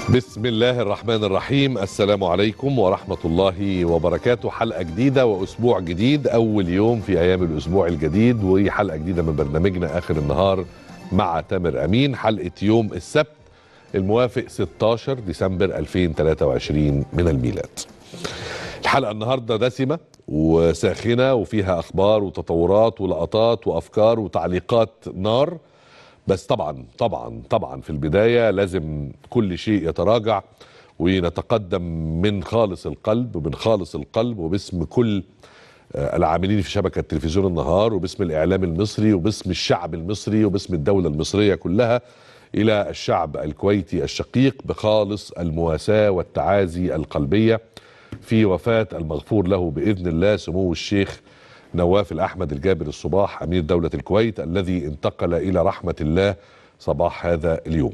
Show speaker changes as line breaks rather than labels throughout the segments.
بسم الله الرحمن الرحيم. السلام عليكم ورحمة الله وبركاته. حلقة جديدة وأسبوع جديد، أول يوم في أيام الأسبوع الجديد، وحلقة جديدة من برنامجنا آخر النهار مع تامر أمين. حلقة يوم السبت الموافق 16 ديسمبر 2023 من الميلاد. الحلقة النهاردة دسمة وساخنة وفيها أخبار وتطورات ولقطات وأفكار وتعليقات نار، بس طبعا في البداية لازم كل شيء يتراجع ونتقدم من خالص القلب وباسم كل العاملين في شبكة تلفزيون النهار وباسم الإعلام المصري وباسم الشعب المصري وباسم الدولة المصرية كلها إلى الشعب الكويتي الشقيق بخالص المواساة والتعازي القلبية في وفاة المغفور له بإذن الله سمو الشيخ نواف الأحمد الجابر الصباح أمير دولة الكويت الذي انتقل إلى رحمة الله صباح هذا اليوم.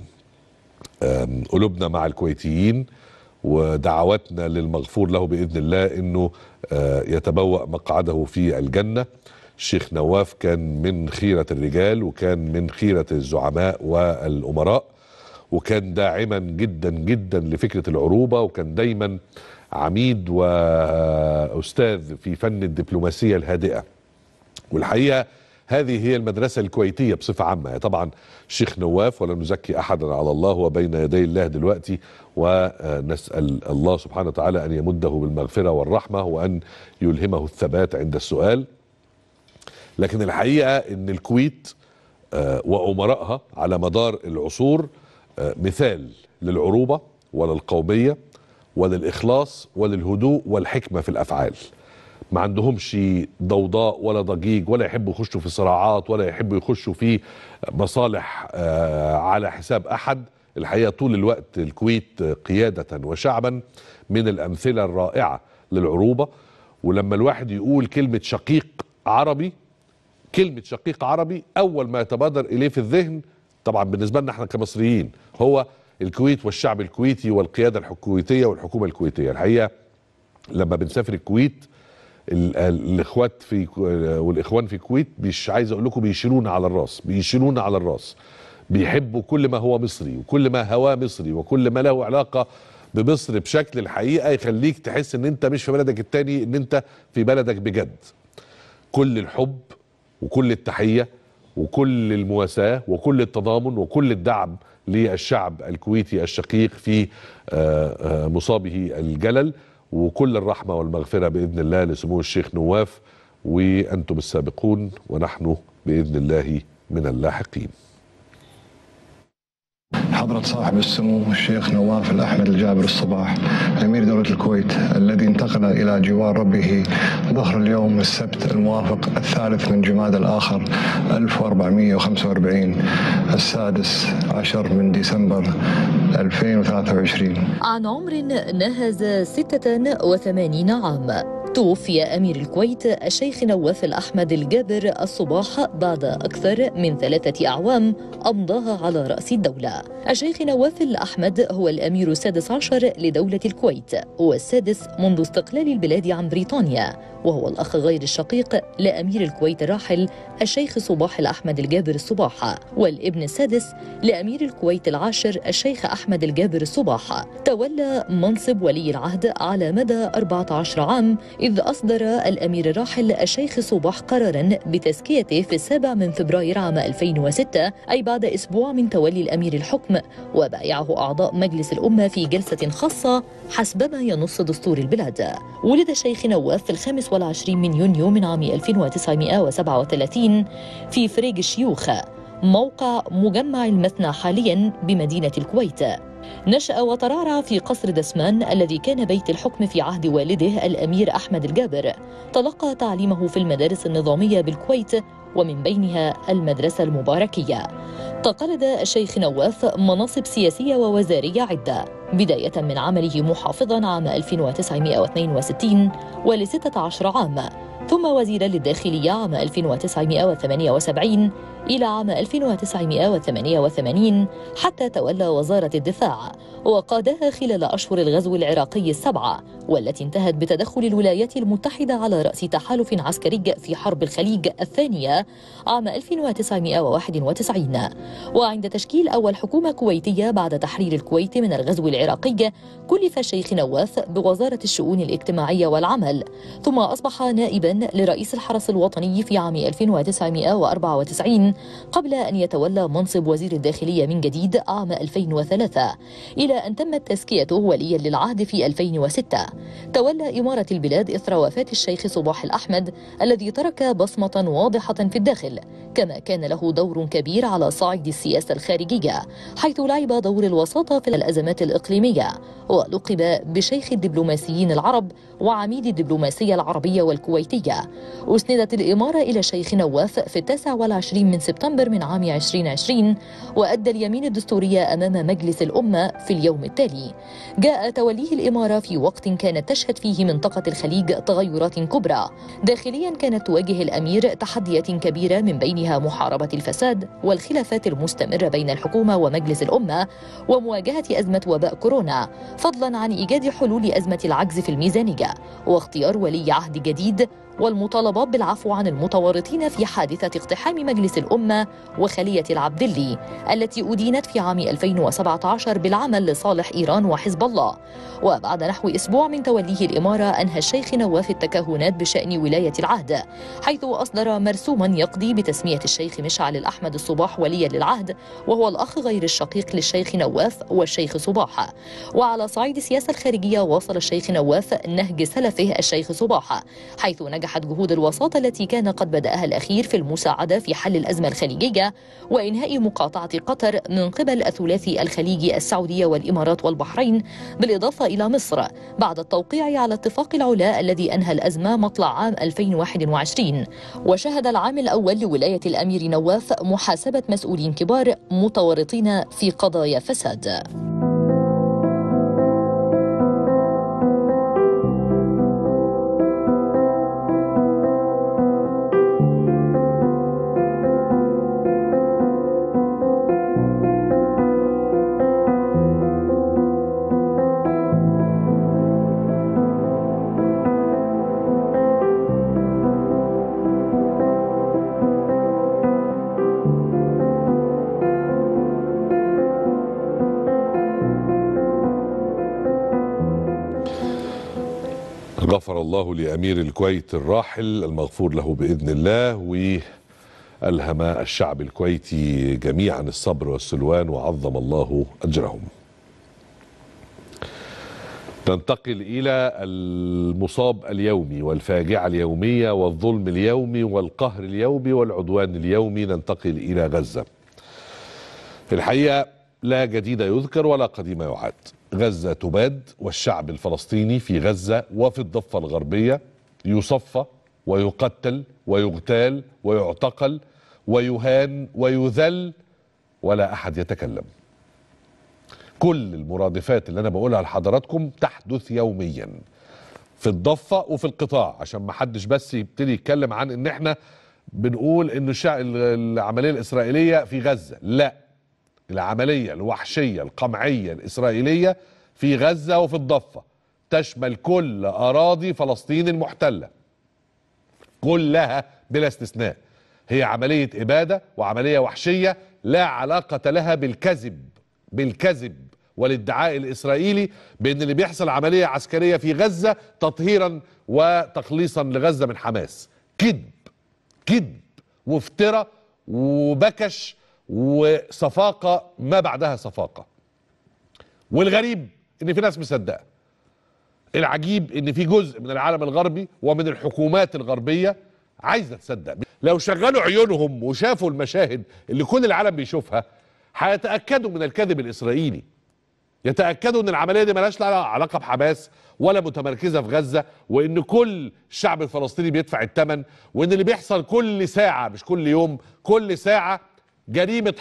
قلوبنا مع الكويتيين ودعواتنا للمغفور له بإذن الله أنه يتبوأ مقعده في الجنة. الشيخ نواف كان من خيرة الرجال وكان من خيرة الزعماء والأمراء، وكان داعما جدا جدا لفكرة العروبة، وكان دايما عميد وأستاذ في فن الدبلوماسية الهادئة. والحقيقة هذه هي المدرسة الكويتية بصفة عامة. طبعا الشيخ نواف ولا نزكي أحدا على الله، وبين يدي الله دلوقتي، ونسأل الله سبحانه وتعالى أن يمده بالمغفرة والرحمة وأن يلهمه الثبات عند السؤال. لكن الحقيقة أن الكويت وأمرائها على مدار العصور مثال للعروبة وللقومية وللإخلاص وللهدوء والحكمة في الأفعال. ما عندهمش ضوضاء ولا ضجيج، ولا يحبوا يخشوا في صراعات، ولا يحبوا يخشوا في مصالح على حساب أحد. الحقيقة طول الوقت الكويت قيادة وشعبا من الأمثلة الرائعة للعروبة. ولما الواحد يقول كلمة شقيق عربي أول ما يتبادر إليه في الذهن طبعا بالنسبة لنا احنا كمصريين هو الكويت والشعب الكويتي والقيادة الكويتية والحكومة الكويتية. الحقيقة لما بنسافر الكويت الاخوات والاخوان في الكويت مش عايز اقول لكم بيشيلونا على الراس، بيحبوا كل ما هو مصري وكل ما هواه مصري وكل ما له علاقة بمصر بشكل الحقيقة يخليك تحس ان انت مش في بلدك التاني، ان انت في بلدك بجد. كل الحب وكل التحية وكل المواساة وكل التضامن وكل الدعم للشعب الكويتي الشقيق في مصابه الجلل، وكل الرحمة والمغفرة بإذن الله لسمو الشيخ نواف، وأنتم السابقون ونحن بإذن الله من اللاحقين.
حضرة صاحب السمو الشيخ نواف الأحمد الجابر الصباح أمير دولة الكويت الذي انتقل إلى جوار ربه ظهر اليوم السبت الموافق 3 من جماد الآخر 1445 16 من ديسمبر 2023
عن عمر ناهز 86 عام. توفي أمير الكويت الشيخ نواف الأحمد الجابر الصباح بعد أكثر من 3 أعوام أمضاها على رأس الدولة. الشيخ نواف الأحمد هو الأمير السادس عشر لدولة الكويت، والسادس منذ استقلال البلاد عن بريطانيا، وهو الأخ غير الشقيق لأمير الكويت الراحل الشيخ صباح الأحمد الجابر الصباح، والابن السادس لأمير الكويت العاشر الشيخ أحمد الجابر الصباح. تولى منصب ولي العهد على مدى 14 عام، إذ أصدر الأمير الراحل الشيخ صباح قراراً بتزكيته في 7 من فبراير عام 2006، أي بعد أسبوع من تولي الأمير الحكم، وبايعه أعضاء مجلس الأمة في جلسة خاصة حسب ما ينص دستور البلاد. ولد الشيخ نواف في 25 من يونيو من عام 1937 في فريق الشيوخ، موقع مجمع المثنى حالياً بمدينة الكويت. نشأ وترعرع في قصر دسمان الذي كان بيت الحكم في عهد والده الأمير أحمد الجابر. تلقى تعليمه في المدارس النظامية بالكويت، ومن بينها المدرسة المباركية. تقلد الشيخ نواف مناصب سياسية ووزارية عدة، بداية من عمله محافظاً عام 1962 ول16 عام، ثم وزيرا للداخلية عام 1978 إلى عام 1988 حتى تولى وزارة الدفاع، وقادها خلال أشهر الغزو العراقي السبعة، والتي انتهت بتدخل الولايات المتحدة على رأس تحالف عسكري في حرب الخليج الثانية عام 1991. وعند تشكيل أول حكومة كويتية بعد تحرير الكويت من الغزو العراقي، كلف الشيخ نواف بوزارة الشؤون الاجتماعية والعمل، ثم أصبح نائبا لرئيس الحرس الوطني في عام 1994 قبل أن يتولى منصب وزير الداخلية من جديد عام 2003، إلى أن تمت تزكيته وليا للعهد في 2006. تولى إمارة البلاد إثر وفاة الشيخ صباح الأحمد الذي ترك بصمة واضحة في الداخل، كما كان له دور كبير على صعيد السياسة الخارجية، حيث لعب دور الوساطة في الأزمات الإقليمية، ولقب بشيخ الدبلوماسيين العرب وعميد الدبلوماسية العربية والكويتية. أسندت الإمارة إلى الشيخ نواف في 29 من سبتمبر من عام 2020، وأدى اليمين الدستورية أمام مجلس الأمة في اليوم التالي. جاء توليه الإمارة في وقت كانت تشهد فيه منطقة الخليج تغيرات كبرى. داخليا كانت تواجه الأمير تحديات كبيرة، من بينها محاربة الفساد والخلافات المستمرة بين الحكومة ومجلس الأمة، ومواجهة أزمة وباء كورونا، فضلا عن إيجاد حلول أزمة العجز في الميزانية، واختيار ولي عهد جديد، والمطالبات بالعفو عن المتورطين في حادثة اقتحام مجلس الأمة وخلية العبدلي التي أدينت في عام 2017 بالعمل لصالح إيران وحزب الله. وبعد نحو أسبوع من توليه الإمارة، أنهى الشيخ نواف التكهنات بشأن ولاية العهد، حيث أصدر مرسوما يقضي بتسمية الشيخ مشعل الأحمد الصباح وليا للعهد، وهو الأخ غير الشقيق للشيخ نواف والشيخ صباح. وعلى صعيد السياسة الخارجية، واصل الشيخ نواف نهج سلفه الشيخ صباح، حيث نجحت جهود الوساطة التي كان قد بدأها الأخير في المساعدة في حل الأزمة الخليجية وإنهاء مقاطعة قطر من قبل الثلاثي الخليجي السعودية والإمارات والبحرين، بالإضافة إلى مصر، بعد التوقيع على اتفاق العلا الذي أنهى الأزمة مطلع عام 2021. وشهد العام الأول لولاية الأمير نواف محاسبة مسؤولين كبار متورطين في قضايا فساد.
غفر الله لأمير الكويت الراحل المغفور له بإذن الله، وألهم الشعب الكويتي جميعا الصبر والسلوان وعظم الله أجرهم. ننتقل إلى المصاب اليومي والفاجعة اليومية والظلم اليومي والقهر اليومي والعدوان اليومي. ننتقل إلى غزة. الحقيقة لا جديد يذكر ولا قديم يعاد. غزة تباد، والشعب الفلسطيني في غزة وفي الضفة الغربية يصفى ويقتل ويغتال ويعتقل ويهان ويذل ولا أحد يتكلم. كل المرادفات اللي أنا بقولها لحضراتكم تحدث يوميا في الضفة وفي القطاع، عشان ما حدش بس يبتدي يتكلم عن إن احنا بنقول إن العملية الإسرائيلية في غزة. لا، العملية الوحشية القمعية الإسرائيلية في غزة وفي الضفة تشمل كل أراضي فلسطين المحتلة كلها بلا استثناء. هي عملية إبادة وعملية وحشية لا علاقة لها بالكذب والادعاء الإسرائيلي بأن اللي بيحصل عملية عسكرية في غزة تطهيرا وتخليصا لغزة من حماس. كذب وافتراء وبكش وصفاقة ما بعدها صفاقة. والغريب ان في ناس مصدقه. العجيب ان في جزء من العالم الغربي ومن الحكومات الغربية عايزة تصدق. لو شغلوا عيونهم وشافوا المشاهد اللي كل العالم بيشوفها هيتأكدوا من الكذب الإسرائيلي، يتأكدوا ان العملية دي ملهاش علاقة بحماس ولا متمركزة في غزة، وان كل الشعب الفلسطيني بيدفع الثمن، وان اللي بيحصل كل ساعة مش كل يوم، كل ساعة جريمة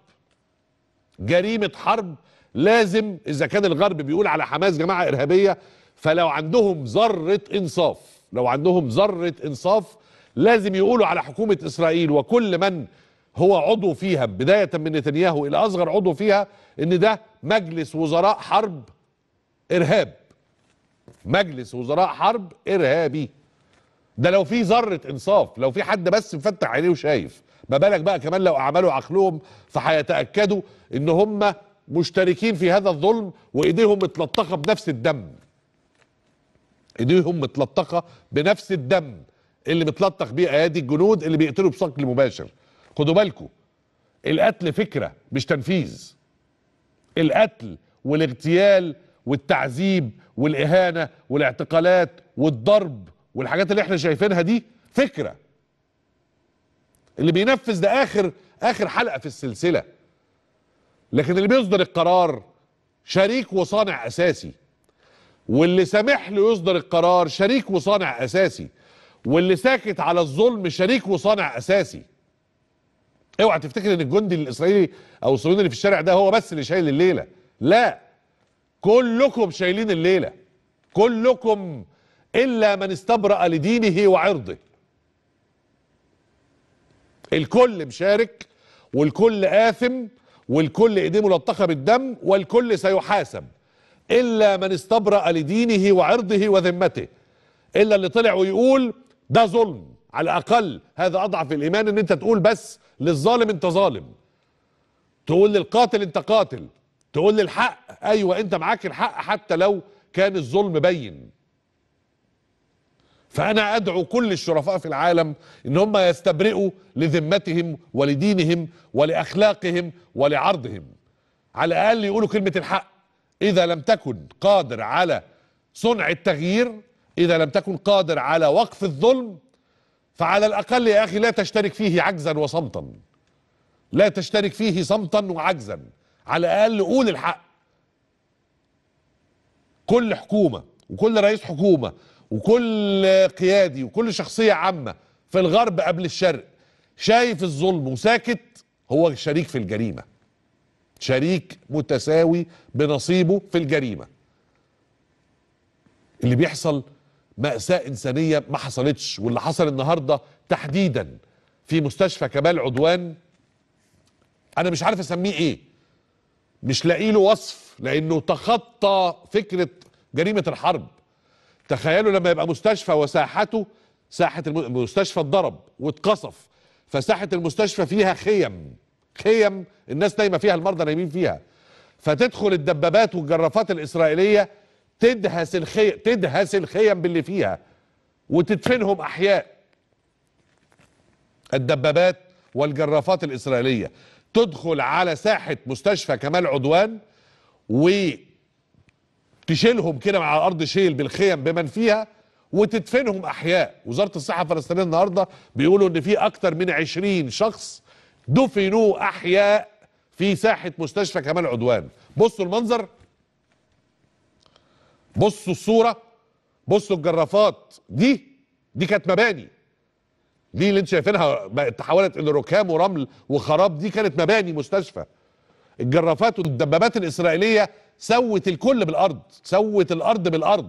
حرب. لازم إذا كان الغرب بيقول على حماس جماعة إرهابية، فلو عندهم ذرة إنصاف لو عندهم ذرة إنصاف لازم يقولوا على حكومة إسرائيل وكل من هو عضو فيها بداية من نتنياهو إلى أصغر عضو فيها إن ده مجلس وزراء حرب إرهاب. مجلس وزراء حرب إرهابي. ده لو في ذرة إنصاف، لو في حد بس مفتح عينيه وشايف، ما بالك بقى كمان لو أعملوا عقلهم فهيتأكدوا إن هم مشتركين في هذا الظلم وإيديهم متلطخة بنفس الدم. إيديهم متلطخة بنفس الدم اللي متلطخ بيه أيادي الجنود اللي بيقتلوا بشكل مباشر. خدوا بالكم، القتل فكرة مش تنفيذ. القتل والاغتيال والتعذيب والإهانة والاعتقالات والضرب والحاجات اللي احنا شايفينها دي فكرة. اللي بينفذ ده آخر حلقة في السلسلة. لكن اللي بيصدر القرار شريك وصانع أساسي، واللي سامح له يصدر القرار شريك وصانع أساسي، واللي ساكت على الظلم شريك وصانع أساسي. اوعى تفتكر ان الجندي الاسرائيلي او الصهيوني اللي في الشارع ده هو بس اللي شايل الليله. لا، كلكم شايلين الليله، كلكم الا من استبرأ لدينه وعرضه. الكل مشارك والكل آثم والكل ايديه ملطخه بالدم والكل سيحاسب الا من استبرأ لدينه وعرضه وذمته. الا اللي طلع ويقول ده ظلم. على الاقل هذا اضعف الايمان، ان انت تقول بس للظالم انت ظالم، تقول للقاتل انت قاتل، تقول للحق ايوه انت معاك الحق حتى لو كان الظلم بين. فانا ادعو كل الشرفاء في العالم ان هم يستبرئوا لذمتهم ولدينهم ولاخلاقهم ولعرضهم. على الاقل يقولوا كلمة الحق. اذا لم تكن قادر على صنع التغيير، اذا لم تكن قادر على وقف الظلم، فعلى الاقل يا اخي لا تشترك فيه عجزا وصمتا. لا تشترك فيه صمتا وعجزا. على الاقل قول الحق. كل حكومة وكل رئيس حكومة وكل قيادي وكل شخصية عامة في الغرب قبل الشرق شايف الظلم وساكت، هو شريك في الجريمة، شريك متساوي بنصيبه في الجريمة. اللي بيحصل مأساة إنسانية ما حصلتش، واللي حصل النهاردة تحديدا في مستشفى كمال عدوان أنا مش عارف أسميه إيه، مش لاقي له وصف، لأنه تخطى فكرة جريمة الحرب. تخيلوا لما يبقى مستشفى وساحته ساحة المستشفى اتضرب واتقصف، فساحة المستشفى فيها خيم الناس نايمة فيها، المرضى نايمين فيها، فتدخل الدبابات والجرافات الإسرائيلية تدهس الخيم باللي فيها وتدفنهم أحياء. الدبابات والجرافات الإسرائيلية تدخل على ساحة مستشفى كمال عدوان وتشيلهم كده مع الأرض شيل بالخيم بمن فيها وتدفنهم أحياء. وزارة الصحة الفلسطينية النهاردة بيقولوا إن في أكتر من 20 شخص دفنوا أحياء في ساحة مستشفى كمال عدوان. بصوا المنظر، بصوا الصورة، بصوا الجرافات دي كانت مباني. دي اللي انت شايفينها تحولت الى ركام ورمل وخراب، دي كانت مباني مستشفى. الجرافات والدبابات الإسرائيلية سوت الكل بالأرض، سوت الأرض بالأرض.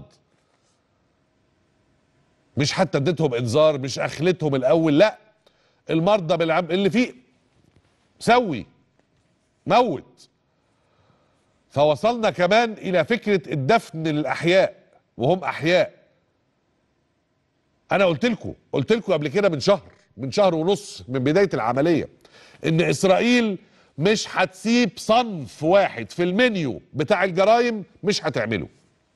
مش حتى اديتهم انذار، مش اخلتهم الاول، لا، المرضى اللي فيه سوي موت. فوصلنا كمان الى فكرة الدفن للاحياء وهم احياء. انا قلت لكم قبل كده من شهر ونص من بداية العملية ان اسرائيل مش هتسيب صنف واحد في المنيو بتاع الجرائم مش هتعمله.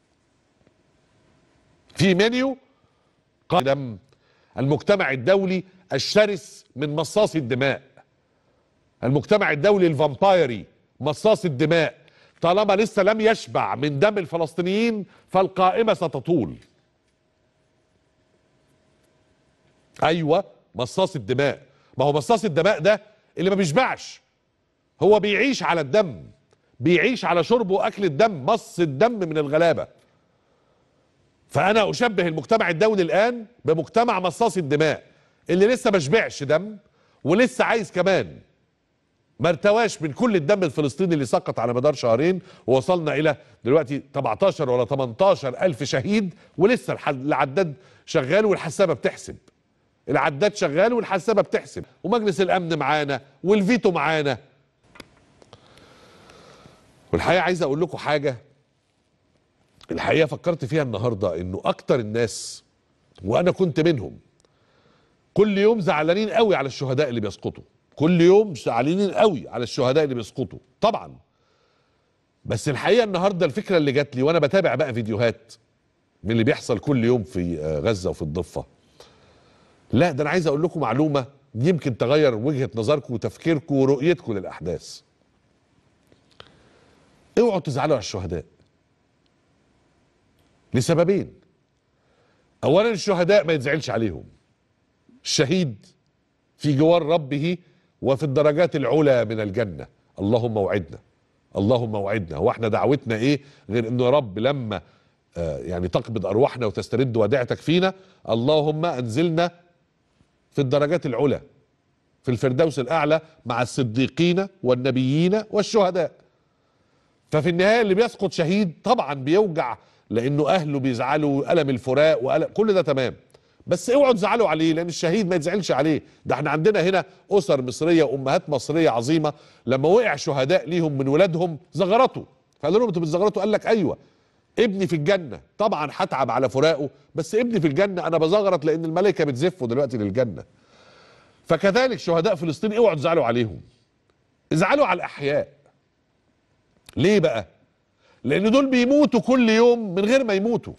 في منيو قدم المجتمع الدولي الشرس من مصاصي الدماء، المجتمع الدولي الفامبايري مصاص الدماء. طالما لسه لم يشبع من دم الفلسطينيين فالقائمة ستطول. ايوه مصاص الدماء. ما هو مصاص الدماء ده اللي ما بيشبعش، هو بيعيش على الدم، بيعيش على شرب واكل الدم، مص الدم من الغلابة. فأنا أشبه المجتمع الدولي الآن بمجتمع مصاص الدماء اللي لسه ما شبعش دم ولسه عايز كمان. ما ارتواش من كل الدم الفلسطيني اللي سقط على مدار شهرين، ووصلنا الى دلوقتي 17 ولا 18 الف شهيد، ولسه العداد شغال والحسابه بتحسب. العداد شغال والحسابه بتحسب، ومجلس الامن معانا والفيتو معانا. والحقيقه عايز اقول لكم حاجه، الحقيقه فكرت فيها النهارده، انه اكتر الناس وانا كنت منهم كل يوم زعلانين قوي على الشهداء اللي بيسقطوا، كل يوم زعلانين قوي على الشهداء اللي بيسقطوا طبعا. بس الحقيقه النهارده الفكره اللي جات لي وانا بتابع بقى فيديوهات من اللي بيحصل كل يوم في غزه وفي الضفه، لا ده انا عايز اقول لكم معلومه يمكن تغير وجهه نظركم وتفكيركم ورؤيتكم للاحداث. اوعوا تزعلوا على الشهداء لسببين. اولا الشهداء ما يتزعلش عليهم، الشهيد في جوار ربه وفي الدرجات العلى من الجنة. اللهم وعدنا، اللهم وعدنا. واحنا دعوتنا ايه غير انه يا رب لما يعني تقبض ارواحنا وتسترد وديعتك فينا، اللهم انزلنا في الدرجات العلى في الفردوس الاعلى مع الصديقين والنبيين والشهداء. ففي النهاية اللي بيسقط شهيد طبعا بيوجع، لانه اهله بيزعلوا، الم الفراق وألم كل ده تمام، بس اوعوا تزعلوا عليه، لان الشهيد ما يتزعلش عليه. ده احنا عندنا هنا اسر مصريه وامهات مصريه عظيمه لما وقع شهداء ليهم من ولادهم زغرطوا، فقالوا لهم انتوا بتزغرطوا؟ قال لك ايوه ابني في الجنه، طبعا هتعب على فراقه بس ابني في الجنه، انا بزغرط لان الملائكه بتزفوا دلوقتي للجنه. فكذلك شهداء فلسطين اوعوا تزعلوا عليهم، ازعلوا على الاحياء. ليه بقى؟ لان دول بيموتوا كل يوم من غير ما يموتوا.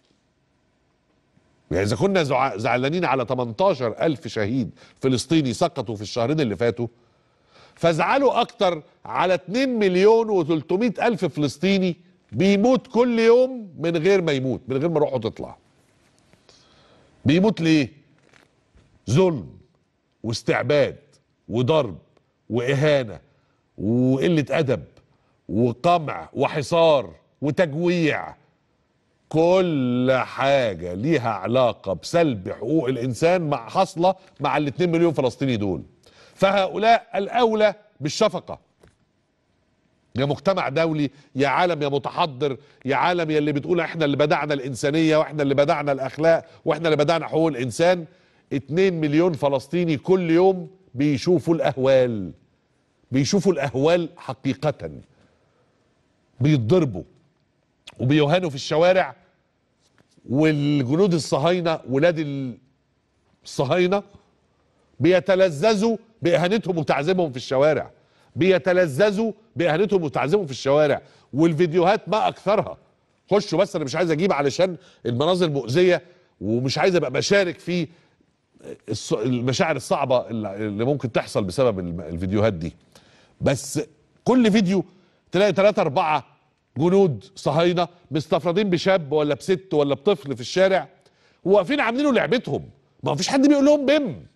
يعني إذا كنا زعلانين على 18,000 شهيد فلسطيني سقطوا في الشهرين اللي فاتوا، فازعلوا أكتر على 2,300,000 فلسطيني بيموت كل يوم من غير ما يموت، من غير ما روحه تطلع. بيموت ليه؟ ظلم واستعباد وضرب وإهانة وقلة أدب وقمع وحصار وتجويع، كل حاجة ليها علاقة بسلب حقوق الإنسان مع حصلة مع ال2 مليون فلسطيني دول. فهؤلاء الأولى بالشفقة. يا مجتمع دولي، يا عالم يا متحضر، يا عالم يا اللي بتقول احنا اللي بدعنا الإنسانية واحنا اللي بدعنا الأخلاق واحنا اللي بدعنا حقوق الإنسان. 2 مليون فلسطيني كل يوم بيشوفوا الأهوال، بيشوفوا الأهوال حقيقة، بيتضربوا وبيهانوا في الشوارع، والجنود الصهاينة ولاد الصهاينة بيتلذذوا بإهانتهم وتعذيبهم في الشوارع، بيتلذذوا بإهانتهم وتعذيبهم في الشوارع. والفيديوهات ما أكثرها، خشوا بس، أنا مش عايز أجيب علشان المناظر مؤذية ومش عايز أبقى بشارك في المشاعر الصعبة اللي ممكن تحصل بسبب الفيديوهات دي. بس كل فيديو تلاقي 3-4 جنود صهاينه مستفردين بشاب ولا بست ولا بطفل في الشارع وواقفين عاملينه لعبتهم، ما فيش حد بيقول لهم بم.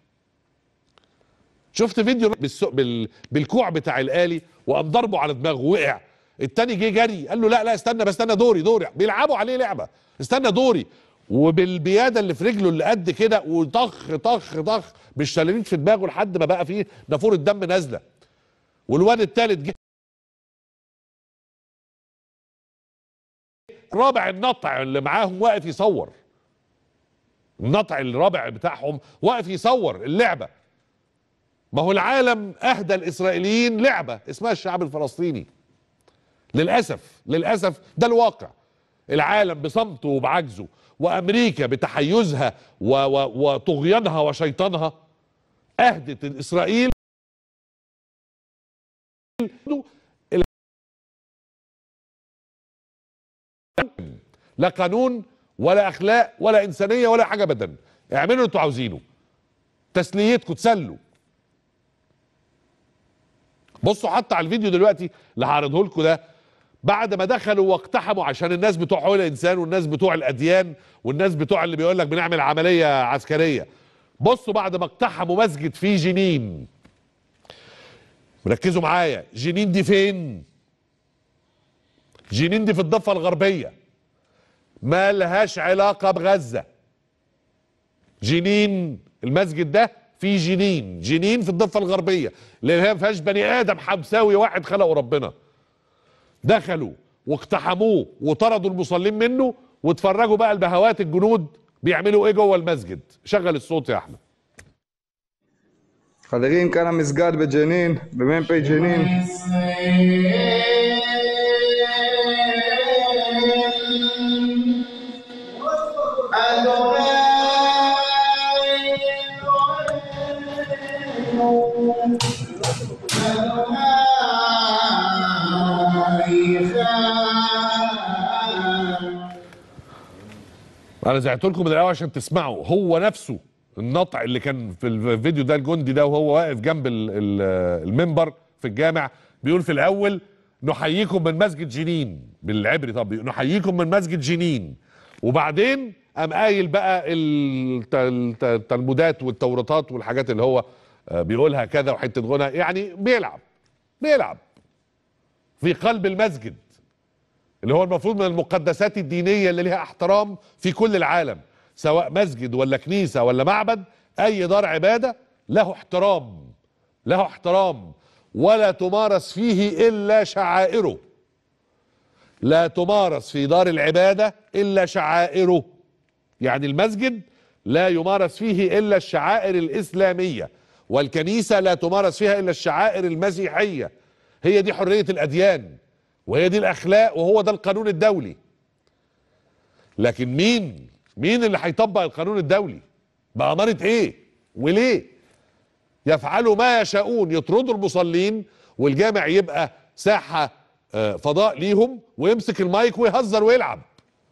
شفت فيديو بالكوع بتاع الآلي وقام ضربه على دماغه وقع، التاني جه جري قال له لا لا استنى بستنى دوري، بيلعبوا عليه لعبه، استنى دوري، وبالبياده اللي في رجله اللي قد كده وطخ طخ طخ بالشلاليت في دماغه لحد ما بقى فيه نافوره دم نازله. والواد التالت جه رابع النطع اللي معاهم واقف يصور، النطع الرابع بتاعهم واقف يصور اللعبه. ما هو العالم اهدى الاسرائيليين لعبه اسمها الشعب الفلسطيني. للاسف للاسف ده الواقع. العالم بصمته وبعجزه وامريكا بتحيزها وطغيانها وشيطانها اهدت الاسرائيل لا قانون ولا اخلاق ولا انسانيه ولا حاجه ابدا. اعملوا اللي انتوا عاوزينه، تسليتكم تسلوا. بصوا حتى على الفيديو دلوقتي اللي هعرضه لكم ده، بعد ما دخلوا واقتحموا عشان الناس بتوع حقوق الانسان والناس بتوع الاديان والناس بتوع اللي بيقول لك بنعمل عمليه عسكريه. بصوا بعد ما اقتحموا مسجد في جنين، ركزوا معايا، جنين دي فين؟ جنين دي في الضفه الغربيه، ما لهاش علاقه بغزه. جنين المسجد ده في جنين، جنين في الضفه الغربيه اللي هي ما فيهاش بني ادم حمساوي واحد خلقه ربنا. دخلوا واقتحموه وطردوا المصلين منه، واتفرجوا بقى البهوات الجنود بيعملوا ايه جوه المسجد. شغل الصوت يا احمد.
חברים, כאן המסגד בג'נין, במ"פ ג'נין.
انا زعت لكم من الاول عشان تسمعوا. هو نفسه النطع اللي كان في الفيديو ده، الجندي ده وهو واقف جنب المنبر في الجامع بيقول في الاول نحييكم من مسجد جنين بالعبري. طب نحييكم من مسجد جنين، وبعدين قام قايل بقى التلمودات والتوراتات والحاجات اللي هو بيقولها كذا وحته غنى. يعني بيلعب في قلب المسجد اللي هو المفروض من المقدسات الدينيه اللي لها احترام في كل العالم، سواء مسجد ولا كنيسه ولا معبد. اي دار عباده له احترام، ولا تمارس فيه الا شعائره. لا تمارس في دار العباده الا شعائره. يعني المسجد لا يمارس فيه الا الشعائر الاسلاميه، والكنيسه لا تمارس فيها الا الشعائر المسيحيه. هي دي حريه الاديان، وهي دي الاخلاق، وهو ده القانون الدولي. لكن مين اللي هيطبق القانون الدولي؟ بأمارة ايه وليه؟ يفعلوا ما يشاءون، يطردوا المصلين والجامع يبقى ساحة فضاء ليهم، ويمسك المايك ويهزر ويلعب.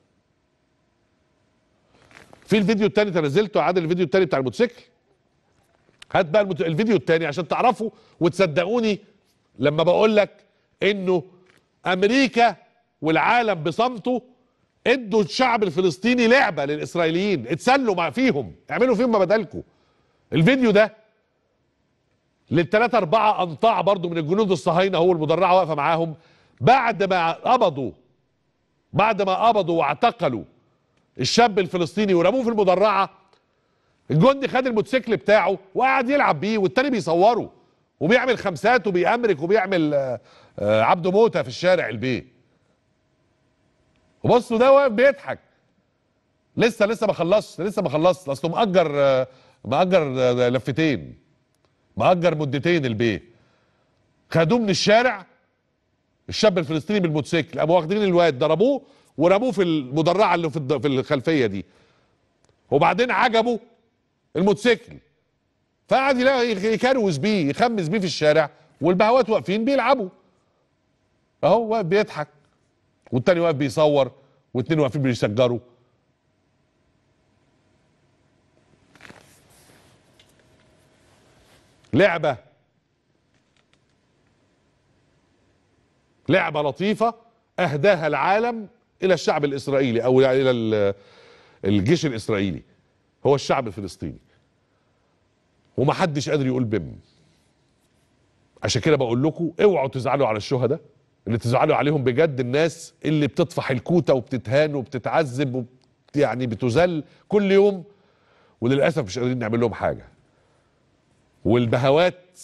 في الفيديو التاني تنزلته عادل، الفيديو التاني بتاع الموتوسيكل. هات بقى الفيديو التاني عشان تعرفوا وتصدقوني لما بقول لك انه امريكا والعالم بصمته ادوا الشعب الفلسطيني لعبه للاسرائيليين، اتسلوا فيهم، اعملوا فيهم ما بدالكم. الفيديو ده للثلاثة 4 انطاع برضو من الجنود الصهاينه، هو المدرعه واقفه معاهم بعد ما قبضوا واعتقلوا الشاب الفلسطيني ورموه في المدرعه. الجندي خد الموتوسيكل بتاعه وقعد يلعب بيه، والتاني بيصوره وبيعمل خمسات وبيأمرك وبيعمل عبده موته في الشارع البيه. وبصوا ده واقف بيضحك. لسه ما خلصش اصله مأجر لفتين، مأجر مدتين البيه. خدوه من الشارع الشاب الفلسطيني بالموتوسيكل، قاموا واخدين الواد ضربوه ورموه في المدرعه اللي في الخلفيه دي، وبعدين عجبوا الموتوسيكل فقعد يكروز بيه يخمس بيه في الشارع، والبهوات واقفين بيلعبوا اهو، واقف بيضحك والتاني واقف بيصور واتنين واقفين بيسجروا. لعبة لطيفة اهداها العالم الى الشعب الاسرائيلي او الى الجيش الاسرائيلي، هو الشعب الفلسطيني، ومحدش قادر يقول بم. عشان كده بقول لكم اوعوا تزعلوا على الشهداء، اللي تزعلوا عليهم بجد الناس اللي بتطفح الكوته وبتتهان وبتتعذب يعني بتذل كل يوم، وللاسف مش قادرين نعمل لهم حاجه. والبهوات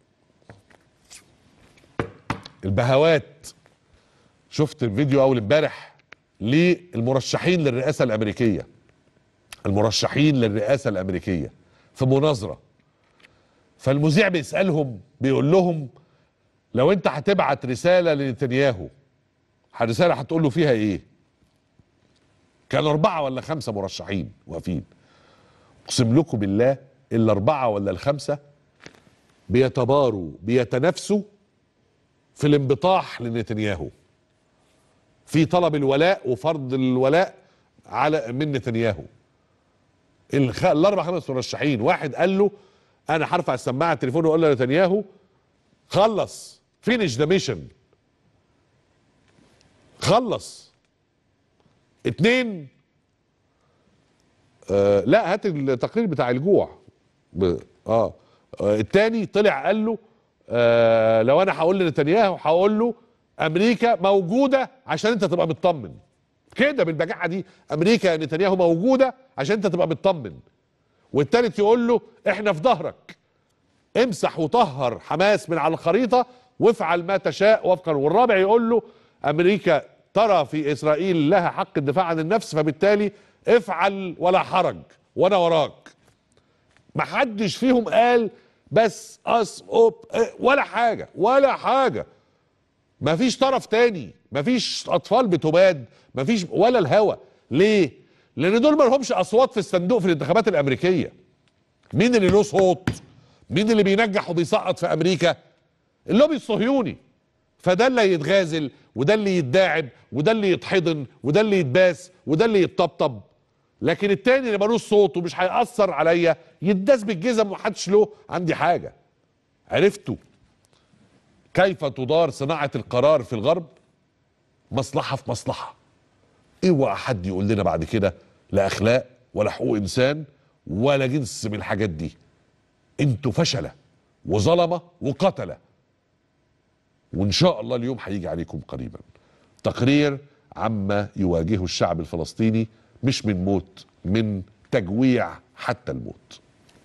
شفت الفيديو اول امبارح للمرشحين للرئاسه الامريكيه، في مناظره، فالمذيع بيسالهم بيقول لهم لو انت هتبعت رساله لنتنياهو الرساله هتقول له فيها ايه؟ كانوا 4 ولا 5 مرشحين واقفين، اقسم لكم بالله ال4 ولا ال5 بيتباروا بيتنافسوا في الانبطاح لنتنياهو، في طلب الولاء وفرض الولاء من نتنياهو. ال4 5 مرشحين، واحد قال له انا هرفع السماعه التليفون واقول لنتنياهو خلص فينيش ذا ميشن، خلص. 2 لا هات التقرير بتاع الجوع. التاني طلع قال له لو انا هقول لنتنياهو هقول له امريكا موجوده عشان انت تبقى مطمن، كده بالبجاحه دي، امريكا نتنياهو موجوده عشان انت تبقى مطمن. والتالت يقول له احنا في ظهرك، امسح وطهر حماس من على الخريطة وافعل ما تشاء وفقا. والرابع يقول له امريكا ترى في اسرائيل لها حق الدفاع عن النفس، فبالتالي افعل ولا حرج وانا وراك. محدش فيهم قال بس ولا حاجة ولا حاجة. مفيش طرف تاني، مفيش اطفال بتباد، مفيش ولا الهوى. ليه؟ لان دول ما لهمش اصوات في الصندوق في الانتخابات الامريكيه. مين اللي له صوت؟ مين اللي بينجح وبيسقط في امريكا؟ اللوبي الصهيوني. فده اللي يتغازل، وده اللي يتداعب، وده اللي يتحضن، وده اللي يتباس، وده اللي يتطبطب. لكن التاني اللي ملوش صوت ومش هيأثر عليا يداس بالجزم ومحدش له عندي حاجه. عرفتوا كيف تدار صناعه القرار في الغرب؟ مصلحه في مصلحه. اوعى حد يقول لنا بعد كده لا اخلاق ولا حقوق انسان ولا جنس من الحاجات دي. انتوا فشله وظلمه وقتله. وان شاء الله اليوم هيجي عليكم قريبا تقرير عما يواجهه الشعب الفلسطيني، مش من موت، من تجويع حتى الموت.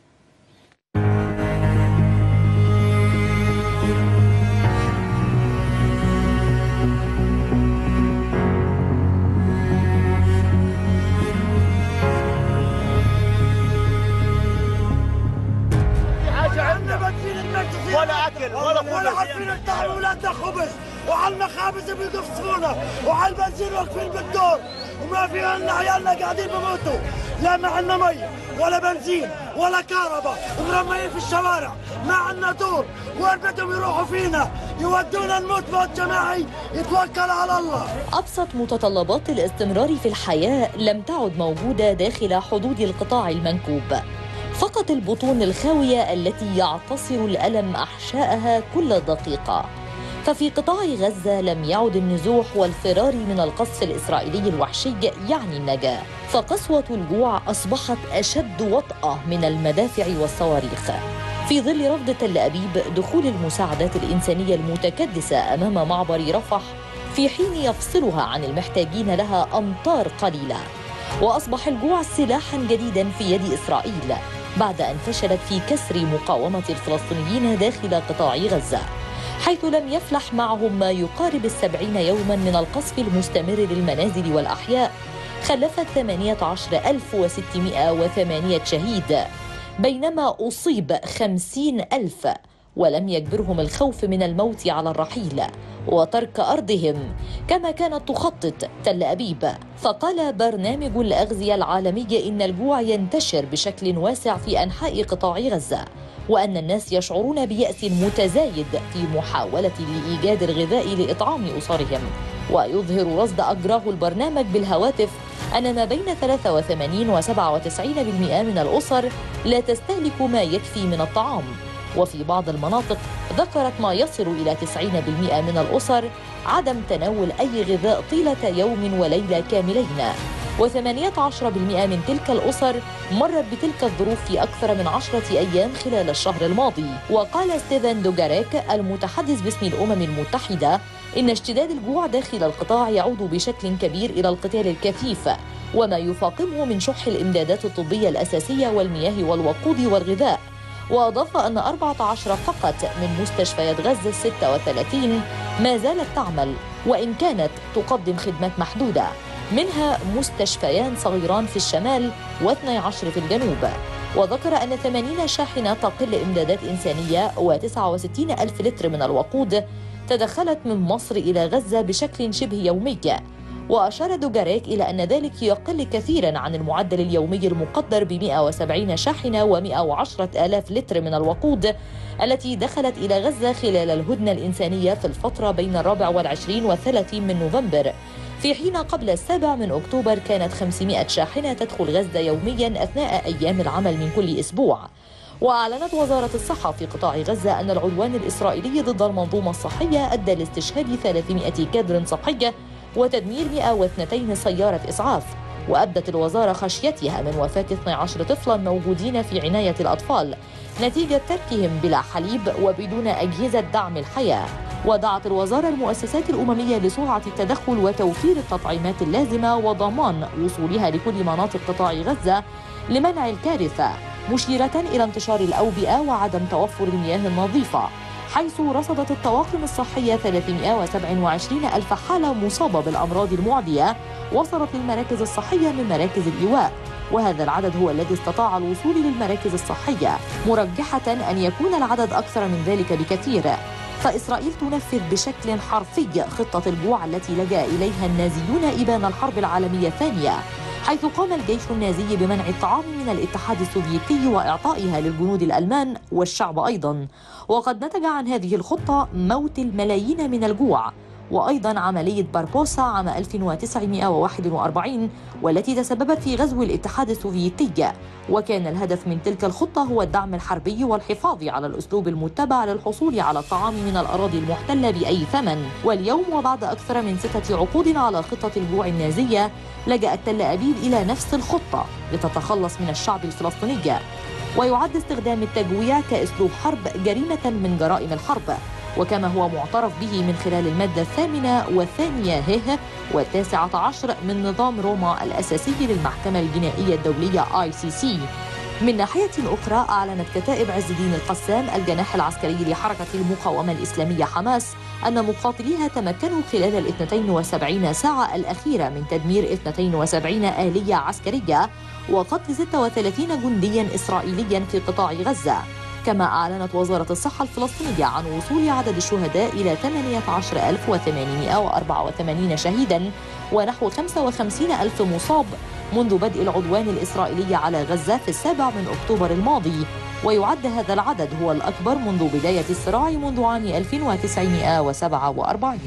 ولا اكل ولا عارفين نطعم اولادنا خبز، وعلى المخابز بيقصفونا، وعلى البنزين واقفين بالدور، وما في لنا عيالنا قاعدين بموتوا، لا ما عندنا مي ولا بنزين ولا كهرباء، ومرميين في الشوارع، ما عندنا دور، وين بدهم يروحوا فينا؟ يودونا نموت موت جماعي، يتوكل على الله.
أبسط متطلبات الاستمرار في الحياة لم تعد موجودة داخل حدود القطاع المنكوب. فقط البطون الخاوية التي يعتصر الألم أحشاءها كل دقيقة. ففي قطاع غزة لم يعد النزوح والفرار من القصف الإسرائيلي الوحشي يعني النجاة، فقسوة الجوع أصبحت أشد وطأة من المدافع والصواريخ. في ظل رفض تل أبيب دخول المساعدات الإنسانية المتكدسة أمام معبر رفح، في حين يفصلها عن المحتاجين لها أمتار قليلة. وأصبح الجوع سلاحاً جديداً في يد إسرائيل بعد أن فشلت في كسر مقاومة الفلسطينيين داخل قطاع غزة، حيث لم يفلح معهم ما يقارب 70 يوماً من القصف المستمر للمنازل والأحياء، خلفت 18608 شهيد، بينما أصيب 50,000، ولم يجبرهم الخوف من الموت على الرحيل وترك أرضهم كما كانت تخطط تل أبيب. فقال برنامج الأغذية العالمي إن الجوع ينتشر بشكل واسع في أنحاء قطاع غزة، وأن الناس يشعرون بيأس متزايد في محاولة لإيجاد الغذاء لإطعام أسرهم. ويظهر رصد أجراه البرنامج بالهواتف أن ما بين 83 و 97% من الأسر لا تستهلك ما يكفي من الطعام، وفي بعض المناطق ذكرت ما يصل إلى 90% من الأسر عدم تناول أي غذاء طيلة يوم وليلة كاملين، و18% من تلك الأسر مرت بتلك الظروف في أكثر من 10 أيام خلال الشهر الماضي. وقال ستيفن دوغاريك المتحدث باسم الأمم المتحدة إن اشتداد الجوع داخل القطاع يعود بشكل كبير إلى القتال الكثيف وما يفاقمه من شح الإمدادات الطبية الأساسية والمياه والوقود والغذاء. وأضاف أن 14 فقط من مستشفيات غزة 36 ما زالت تعمل، وإن كانت تقدم خدمات محدودة، منها مستشفيان صغيران في الشمال و12 في الجنوب. وذكر أن 80 شاحنة تقل إمدادات إنسانية و69 ألف لتر من الوقود تدخلت من مصر إلى غزة بشكل شبه يومي. وأشار دوغاريك إلى أن ذلك يقل كثيراً عن المعدل اليومي المقدر ب 170 شاحنة و110 آلاف لتر من الوقود التي دخلت إلى غزة خلال الهدنة الإنسانية في الفترة بين 24 و30 من نوفمبر، في حين قبل 7 من أكتوبر كانت 500 شاحنة تدخل غزة يومياً أثناء أيام العمل من كل أسبوع. وأعلنت وزارة الصحة في قطاع غزة أن العدوان الإسرائيلي ضد المنظومة الصحية أدى لاستشهاد 300 كادر صحي وتدمير 102 سيارة إسعاف. وأبدت الوزارة خشيتها من وفاة 12 طفلا موجودين في عناية الأطفال نتيجة تركهم بلا حليب وبدون أجهزة دعم الحياة. ودعت الوزارة المؤسسات الأممية لسرعة التدخل وتوفير التطعيمات اللازمة وضمان وصولها لكل مناطق قطاع غزة لمنع الكارثة.
مشيرة إلى انتشار الأوبئة وعدم توفر المياه النظيفة، حيث رصدت الطواقم الصحية 327 ألف حالة مصابة بالأمراض المعدية وصلت للمراكز الصحية من مراكز الإيواء، وهذا العدد هو الذي استطاع الوصول للمراكز الصحية، مرجحة أن يكون العدد أكثر من ذلك بكثير. فإسرائيل تنفذ بشكل حرفي خطة الجوع التي لجأ إليها النازيون إبان الحرب العالمية الثانية، حيث قام الجيش النازي بمنع الطعام من الاتحاد السوفيتي وإعطائها للجنود الألمان والشعب أيضا، وقد نتج عن هذه الخطة موت الملايين من الجوع، وأيضا عملية باربوسا عام 1941 والتي تسببت في غزو الاتحاد السوفيتي، وكان الهدف من تلك الخطة هو الدعم الحربي والحفاظ على الأسلوب المتبع للحصول على الطعام من الأراضي المحتلة بأي ثمن. واليوم وبعد أكثر من 6 عقود على خطة الجوع النازية، لجأت تل أبيب إلى نفس الخطة لتتخلص من الشعب الفلسطيني، ويعد استخدام التجويع كأسلوب حرب جريمة من جرائم الحرب، وكما هو معترف به من خلال المادة 8 والثانية ه و19 من نظام روما الأساسي للمحكمة الجنائية الدولية ICC. من ناحية أخرى، أعلنت كتائب عز الدين القسام الجناح العسكري لحركة المقاومة الإسلامية حماس أن مقاتليها تمكنوا خلال 72 ساعة الأخيرة من تدمير 72 آلية عسكرية وقتل 36 جنديا إسرائيليا في قطاع غزة. كما أعلنت وزارة الصحة الفلسطينية عن وصول عدد الشهداء إلى 18884 شهيدا ونحو 55,000 مصاب منذ بدء العدوان الإسرائيلي على غزة في 7 أكتوبر الماضي، ويعد هذا العدد هو الأكبر منذ بداية الصراع منذ عام 1947.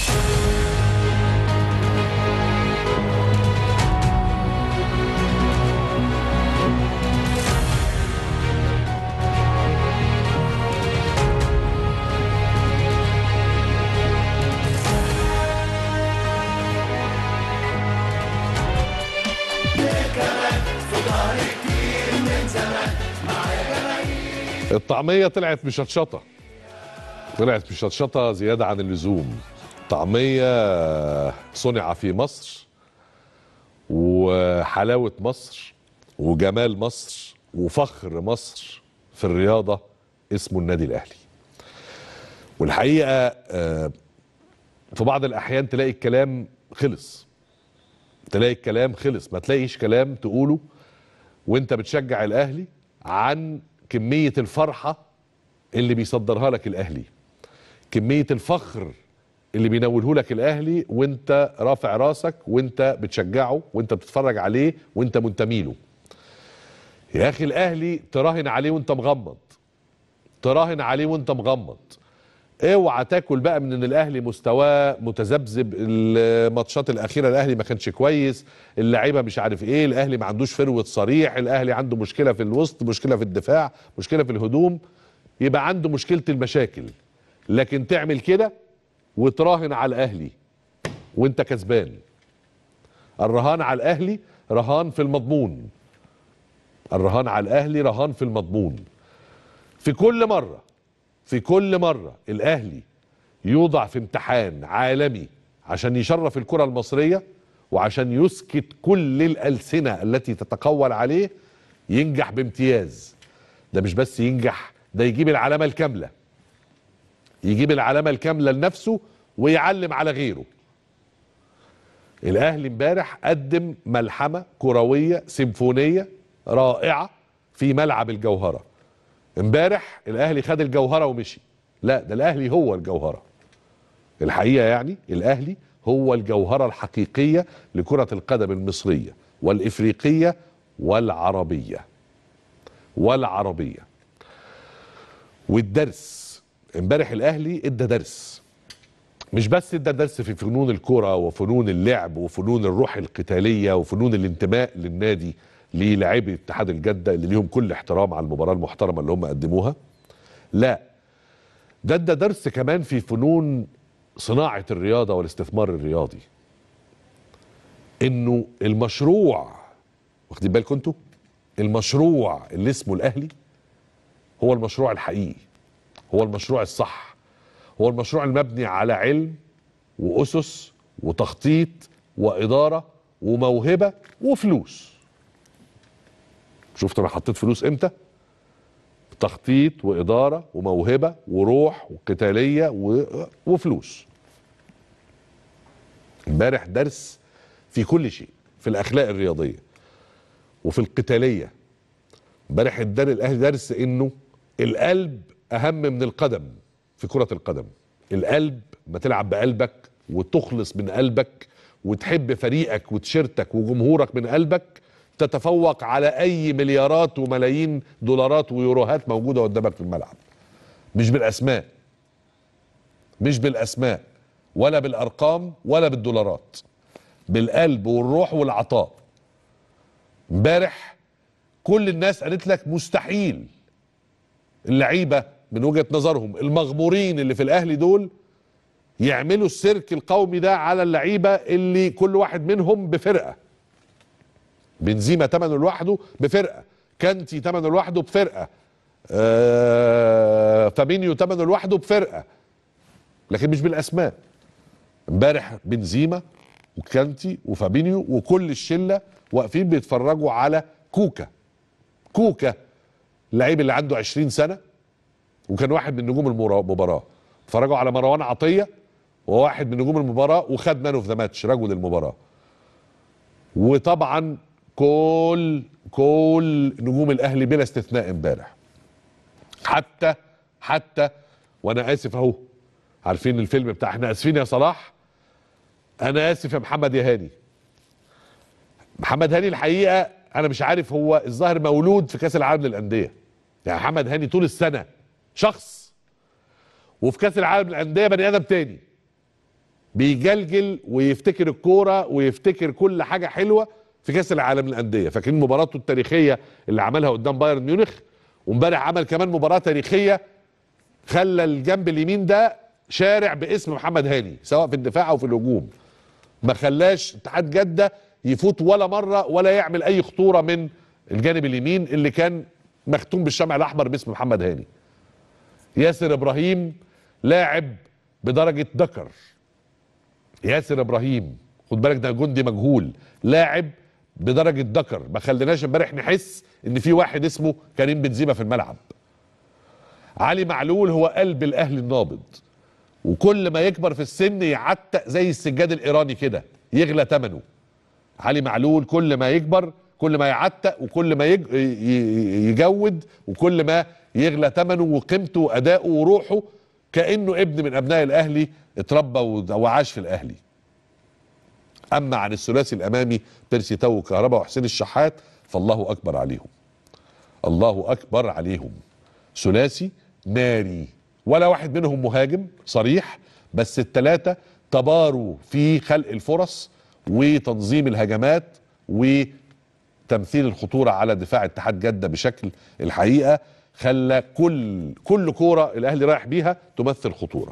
الطعمية طلعت مشطشطة، طلعت مشطشطة زيادة عن اللزوم. طعمية صنع في مصر، وحلاوة مصر وجمال مصر وفخر مصر في الرياضة اسمه النادي الأهلي. والحقيقة في بعض الأحيان تلاقي الكلام خلص، تلاقي الكلام خلص، ما تلاقيش كلام تقوله وانت بتشجع الأهلي عن كمية الفرحة اللي بيصدرها لك الأهلي، كمية الفخر اللي بينوله لك الأهلي وانت رافع راسك وانت بتشجعه وانت بتتفرج عليه وانت منتمي له. يا أخي الأهلي تراهن عليه وانت مغمض، تراهن عليه وانت مغمض. اوعى تاكل بقى من ان الاهلي مستواه متذبذب، الماتشات الاخيره الاهلي ما كانش كويس، اللعيبه مش عارف ايه، الاهلي ما عندوش فروه صريح، الاهلي عنده مشكله في الوسط، مشكله في الدفاع، مشكله في الهجوم، يبقى عنده مشكله المشاكل. لكن تعمل كده وتراهن على الاهلي وانت كسبان. الرهان على الاهلي رهان في المضمون، الرهان على الاهلي رهان في المضمون. في كل مرة الأهلي يوضع في امتحان عالمي عشان يشرف الكرة المصرية وعشان يسكت كل الألسنة التي تتقول عليه، ينجح بامتياز. ده مش بس ينجح، ده يجيب العلامة الكاملة، يجيب العلامة الكاملة لنفسه ويعلم على غيره. الأهلي امبارح قدم ملحمة كروية سيمفونية رائعة في ملعب الجوهرة. امبارح الاهلي خد الجوهره ومشي، لا ده الاهلي هو الجوهره الحقيقه، يعني الاهلي هو الجوهره الحقيقيه لكره القدم المصريه والافريقيه والعربيه. والدرس امبارح الاهلي ادى درس، مش بس ادى درس في فنون الكره وفنون اللعب وفنون الروح القتاليه وفنون الانتماء للنادي للاعبي اتحاد الجده اللي ليهم كل احترام على المباراه المحترمه اللي هم قدموها، لا ده ادى درس كمان في فنون صناعه الرياضه والاستثمار الرياضي. انه المشروع، واخدين بالكم انتوا، المشروع اللي اسمه الاهلي هو المشروع الحقيقي، هو المشروع الصح، هو المشروع المبني على علم واسس وتخطيط واداره وموهبه وفلوس. شفت انا حطيت فلوس امتى؟ تخطيط واداره وموهبه وروح وقتاليه وفلوس. امبارح درس في كل شيء، في الاخلاق الرياضيه وفي القتاليه. امبارح اداني الاهلي درس انه القلب اهم من القدم في كره القدم. القلب ما تلعب بقلبك وتخلص من قلبك وتحب فريقك وتيشيرتك وجمهورك من قلبك، تتفوق على اي مليارات وملايين دولارات ويوروهات موجوده قدامك في الملعب. مش بالاسماء، مش بالاسماء ولا بالارقام ولا بالدولارات، بالقلب والروح والعطاء. امبارح كل الناس قالت لك مستحيل اللعيبه من وجهه نظرهم المغمورين اللي في الاهلي دول يعملوا السيرك القومي ده على اللعيبه اللي كل واحد منهم بفرقه. بنزيما ثمنه لوحده بفرقه، كانتي ثمنه لوحده بفرقه، فابينيو ثمنه لوحده بفرقه، لكن مش بالاسماء. امبارح بنزيما وكانتي وفابينيو وكل الشله واقفين بيتفرجوا على كوكا اللعيب اللي عنده 20 سنه وكان واحد من نجوم المباراه. اتفرجوا على مروان عطيه وواحد من نجوم المباراه وخد مان اوف ذا ماتش، رجل المباراه. وطبعا كل نجوم الاهلي بلا استثناء امبارح. حتى وانا اسف اهو، عارفين الفيلم بتاع احنا اسفين يا صلاح، انا اسف يا محمد يا هاني. محمد هاني الحقيقه انا مش عارف، هو الظاهر مولود في كاس العالم للانديه. يعني محمد هاني طول السنه شخص، وفي كاس العالم للانديه بني ادم تاني، بيجلجل ويفتكر الكوره ويفتكر كل حاجه حلوه في كاس العالم للانديه. فاكرين مباراته التاريخيه اللي عملها قدام بايرن ميونخ، وامبارح عمل كمان مباراه تاريخيه خلى الجنب اليمين ده شارع باسم محمد هاني سواء في الدفاع او في الهجوم. ما خلاش اتحاد جده يفوت ولا مره ولا يعمل اي خطوره من الجانب اليمين اللي كان مختوم بالشمع الاحمر باسم محمد هاني. ياسر ابراهيم لاعب بدرجه ذكر. ياسر ابراهيم خد بالك ده جندي مجهول، لاعب بدرجه ذكر. ما خليناش امبارح نحس ان في واحد اسمه كريم بنزيما في الملعب. علي معلول هو قلب الاهلي النابض، وكل ما يكبر في السن يعتق زي السجاد الايراني كده، يغلى ثمنه. علي معلول كل ما يكبر كل ما يعتق وكل ما يجود وكل ما يغلى ثمنه وقيمته واداؤه وروحه، كانه ابن من ابناء الاهلي اتربى وعاش في الاهلي. اما عن الثلاثي الامامي بيرسي تاو وكهربا وحسين الشحات فالله اكبر عليهم، الله اكبر عليهم. ثلاثي ناري، ولا واحد منهم مهاجم صريح، بس الثلاثه تباروا في خلق الفرص وتنظيم الهجمات وتمثيل الخطوره على دفاع اتحاد جده بشكل الحقيقه خلى كل كوره الاهلي رايح بيها تمثل خطوره.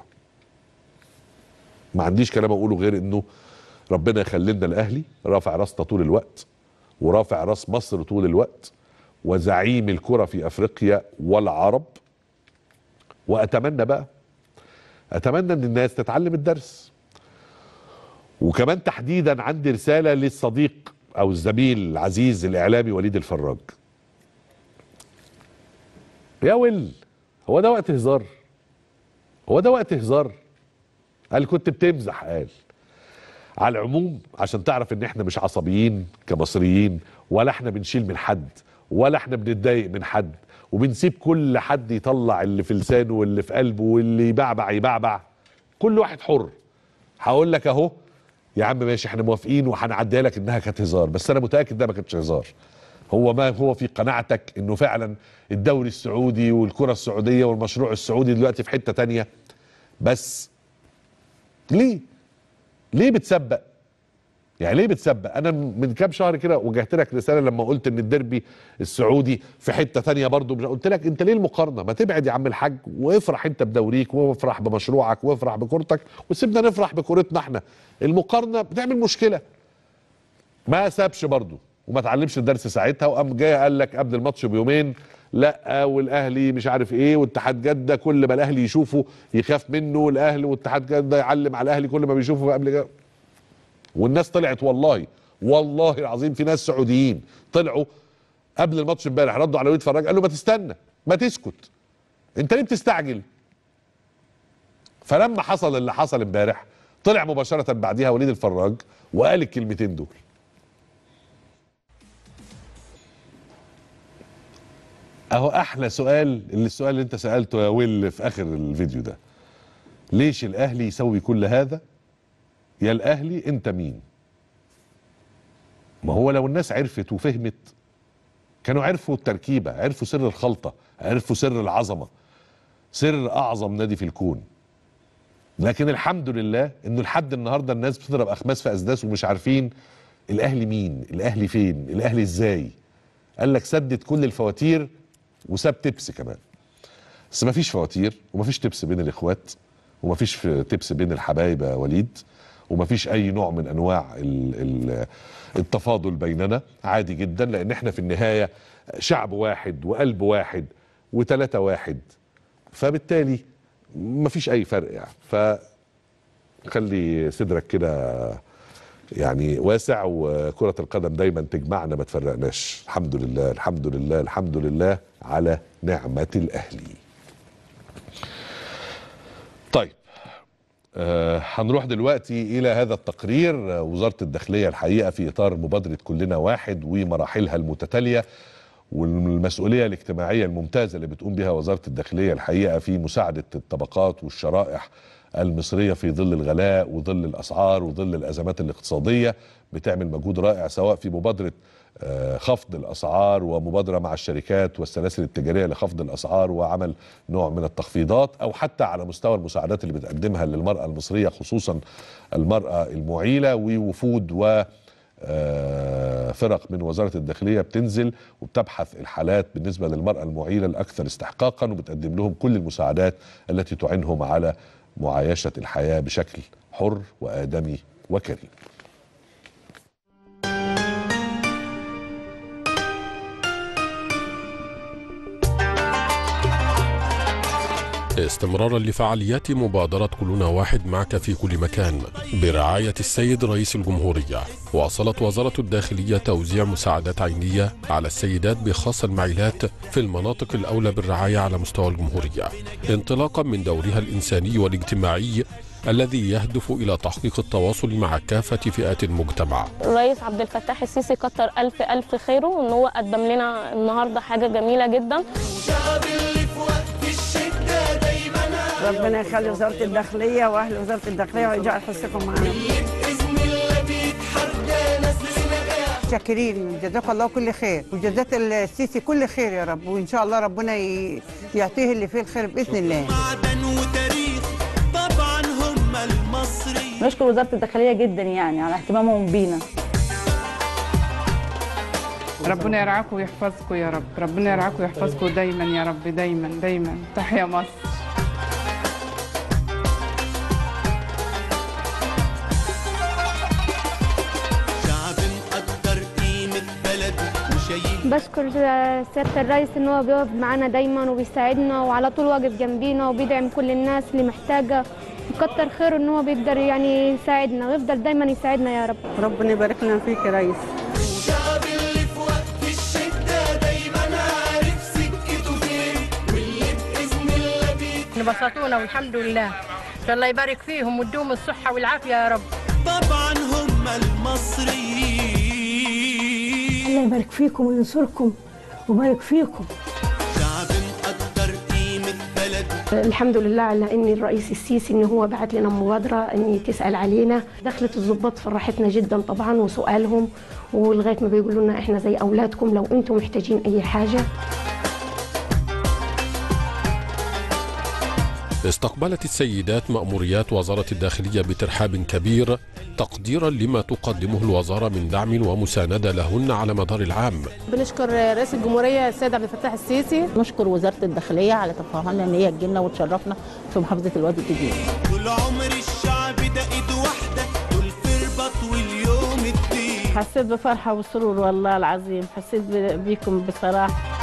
ما عنديش كلام اقوله غير انه ربنا يخلي لنا الاهلي رافع راسنا طول الوقت، ورافع راس مصر طول الوقت، وزعيم الكره في افريقيا والعرب. واتمنى ان الناس تتعلم الدرس. وكمان تحديدا عندي رساله للصديق او الزميل العزيز الاعلامي وليد الفراج. يا ويل، هو ده وقت هزار؟ هو ده وقت هزار؟ قال كنت بتمزح. قال على العموم عشان تعرف ان احنا مش عصبيين كمصريين، ولا احنا بنشيل من حد، ولا احنا بنتضايق من حد، وبنسيب كل حد يطلع اللي في لسانه واللي في قلبه واللي يبعبع. كل واحد حر. هقول لك اهو يا عم ماشي احنا موافقين وهنعديها لك انها كانت هزار، بس انا متاكد ده ما كانتش هزار. هو ما هو في قناعتك انه فعلا الدوري السعودي والكره السعوديه والمشروع السعودي دلوقتي في حته تانية. بس ليه بتسبق؟ يعني ليه بتسبق؟ انا من كام شهر كده وجهت لك رساله لما قلت ان الديربي السعودي في حته تانية برضه. قلت لك انت ليه المقارنه؟ ما تبعد يا عم الحاج وافرح انت بدوريك وافرح بمشروعك وافرح بكورتك وسيبنا نفرح بكورتنا احنا. المقارنه بتعمل مشكله. ما سابش برضه وما تعلمش الدرس ساعتها، وقام جاي قال لك قبل الماتش بيومين لا والاهلي مش عارف ايه، واتحاد جده كل ما الاهلي يشوفه يخاف منه الاهلي، واتحاد جده يعلم على الاهلي كل ما بيشوفه قبل كده. والناس طلعت والله العظيم، في ناس سعوديين طلعوا قبل الماتش امبارح ردوا على وليد فراج، قال له ما تستنى، ما تسكت، انت ليه بتستعجل؟ فلما حصل اللي حصل امبارح طلع مباشره بعديها وليد الفراج وقال الكلمتين دول. اهو احلى سؤال، السؤال اللي انت سالته يا ويل في اخر الفيديو ده، ليش الاهلي يسوي كل هذا؟ يا الاهلي انت مين؟ ما هو لو الناس عرفت وفهمت كانوا عرفوا التركيبه، عرفوا سر الخلطه، عرفوا سر العظمه، سر اعظم نادي في الكون. لكن الحمد لله انه لحد النهارده الناس بتضرب اخماس في اسداس ومش عارفين الاهلي مين، الاهلي فين، الاهلي ازاي. قال لك سدد كل الفواتير وساب تبس كمان. بس ما فيش فواتير وما فيش تبس بين الاخوات وما فيش تبس بين الحبايب يا وليد، وما فيش اي نوع من انواع التفاضل بيننا، عادي جدا، لان احنا في النهايه شعب واحد وقلب واحد وثلاثة واحد، فبالتالي ما فيش اي فرق يعني. فخلي صدرك كده يعني واسع، وكرة القدم دايما تجمعنا ما تفرقناش. الحمد لله الحمد لله الحمد لله على نعمة الأهلي. طيب هنروح دلوقتي إلى هذا التقرير. وزارة الداخلية الحقيقة في إطار مبادرة كلنا واحد ومراحلها المتتالية والمسؤولية الاجتماعية الممتازة اللي بتقوم بها وزارة الداخلية الحقيقة في مساعدة الطبقات والشرائح المصرية في ظل الغلاء وظل الأسعار وظل الأزمات الاقتصادية، بتعمل مجهود رائع سواء في مبادرة خفض الأسعار ومبادرة مع الشركات والسلاسل التجارية لخفض الأسعار وعمل نوع من التخفيضات، أو حتى على مستوى المساعدات اللي بتقدمها للمرأة المصرية خصوصا المرأة المعيلة، ووفود فرق من وزارة الداخلية بتنزل وبتبحث الحالات بالنسبة للمرأة المعيلة الأكثر استحقاقا، وبتقدم لهم كل المساعدات التي تعينهم على معايشة الحياة بشكل حر وآدمي وكريم.
استمرارا لفعاليات مبادرة كلنا واحد معك في كل مكان برعاية السيد رئيس الجمهورية، واصلت وزارة الداخلية توزيع مساعدات عينية على السيدات بخاصة المعيلات في المناطق الأولى بالرعاية على مستوى الجمهورية، انطلاقا من دورها الإنساني والاجتماعي الذي يهدف إلى تحقيق التواصل مع كافة فئات المجتمع.
الرئيس عبد الفتاح السيسي كتر ألف ألف خيره إن هو قدم لنا النهارده حاجة جميلة جدا.
ربنا يخلي وزارة الداخلية وأهل وزارة الداخلية ويجعل حسكم معنا. شاكرين، جزاك الله كل خير وجزاك السيسي كل خير يا رب، وإن شاء الله ربنا يعطيه اللي فيه الخير بإذن الله.
نشكر وزارة الداخلية جدا يعني على اهتمامهم بينا.
ربنا يرعاكم ويحفظكم يا رب، ربنا يرعاكم ويحفظكم دايما يا رب، دايما دايما. تحيا مصر.
بشكر سيادة الرئيس ان هو بيقف معانا دايما وبيساعدنا وعلى طول واقف جنبينا وبيدعم كل الناس اللي محتاجة، وكتر خيره ان هو بيقدر يعني يساعدنا ويفضل دايما يساعدنا يا رب.
ربنا يبارك لنا فيك يا ريس.
الشعب اللي في وقت الشدة دايما عارف سكته فين، واللي بإذن الله
بسطونا والحمد لله، الله يبارك فيهم ويدوم الصحة والعافية يا رب.
طبعا هم المصريين.
الله يبارك فيكم وينصركم ويبارك فيكم.
شعب مقدر قيمة بلده.
الحمد لله على ان الرئيس السيسي ان هو بعت لنا مبادرة ان تسأل علينا. دخلت الضباط فرحتنا جدا طبعا وسؤالهم، ولغاية ما بيقولوا لنا احنا زي اولادكم لو انتم محتاجين اي حاجة.
استقبلت السيدات مأموريات وزارة الداخلية بترحاب كبير تقديرا لما تقدمه الوزارة من دعم ومساندة لهن على مدار العام.
بنشكر رئيس الجمهورية السيد عبد الفتاح السيسي.
نشكر وزارة الداخلية على تفهمنا ان هي تجينا وتشرفنا في محافظة الوادي الجديد.
طول عمر الشعب ده ايد واحدة، دول في رباط واليوم الدين.
حسيت بفرحة وسرور والله العظيم، حسيت بيكم بصراحة.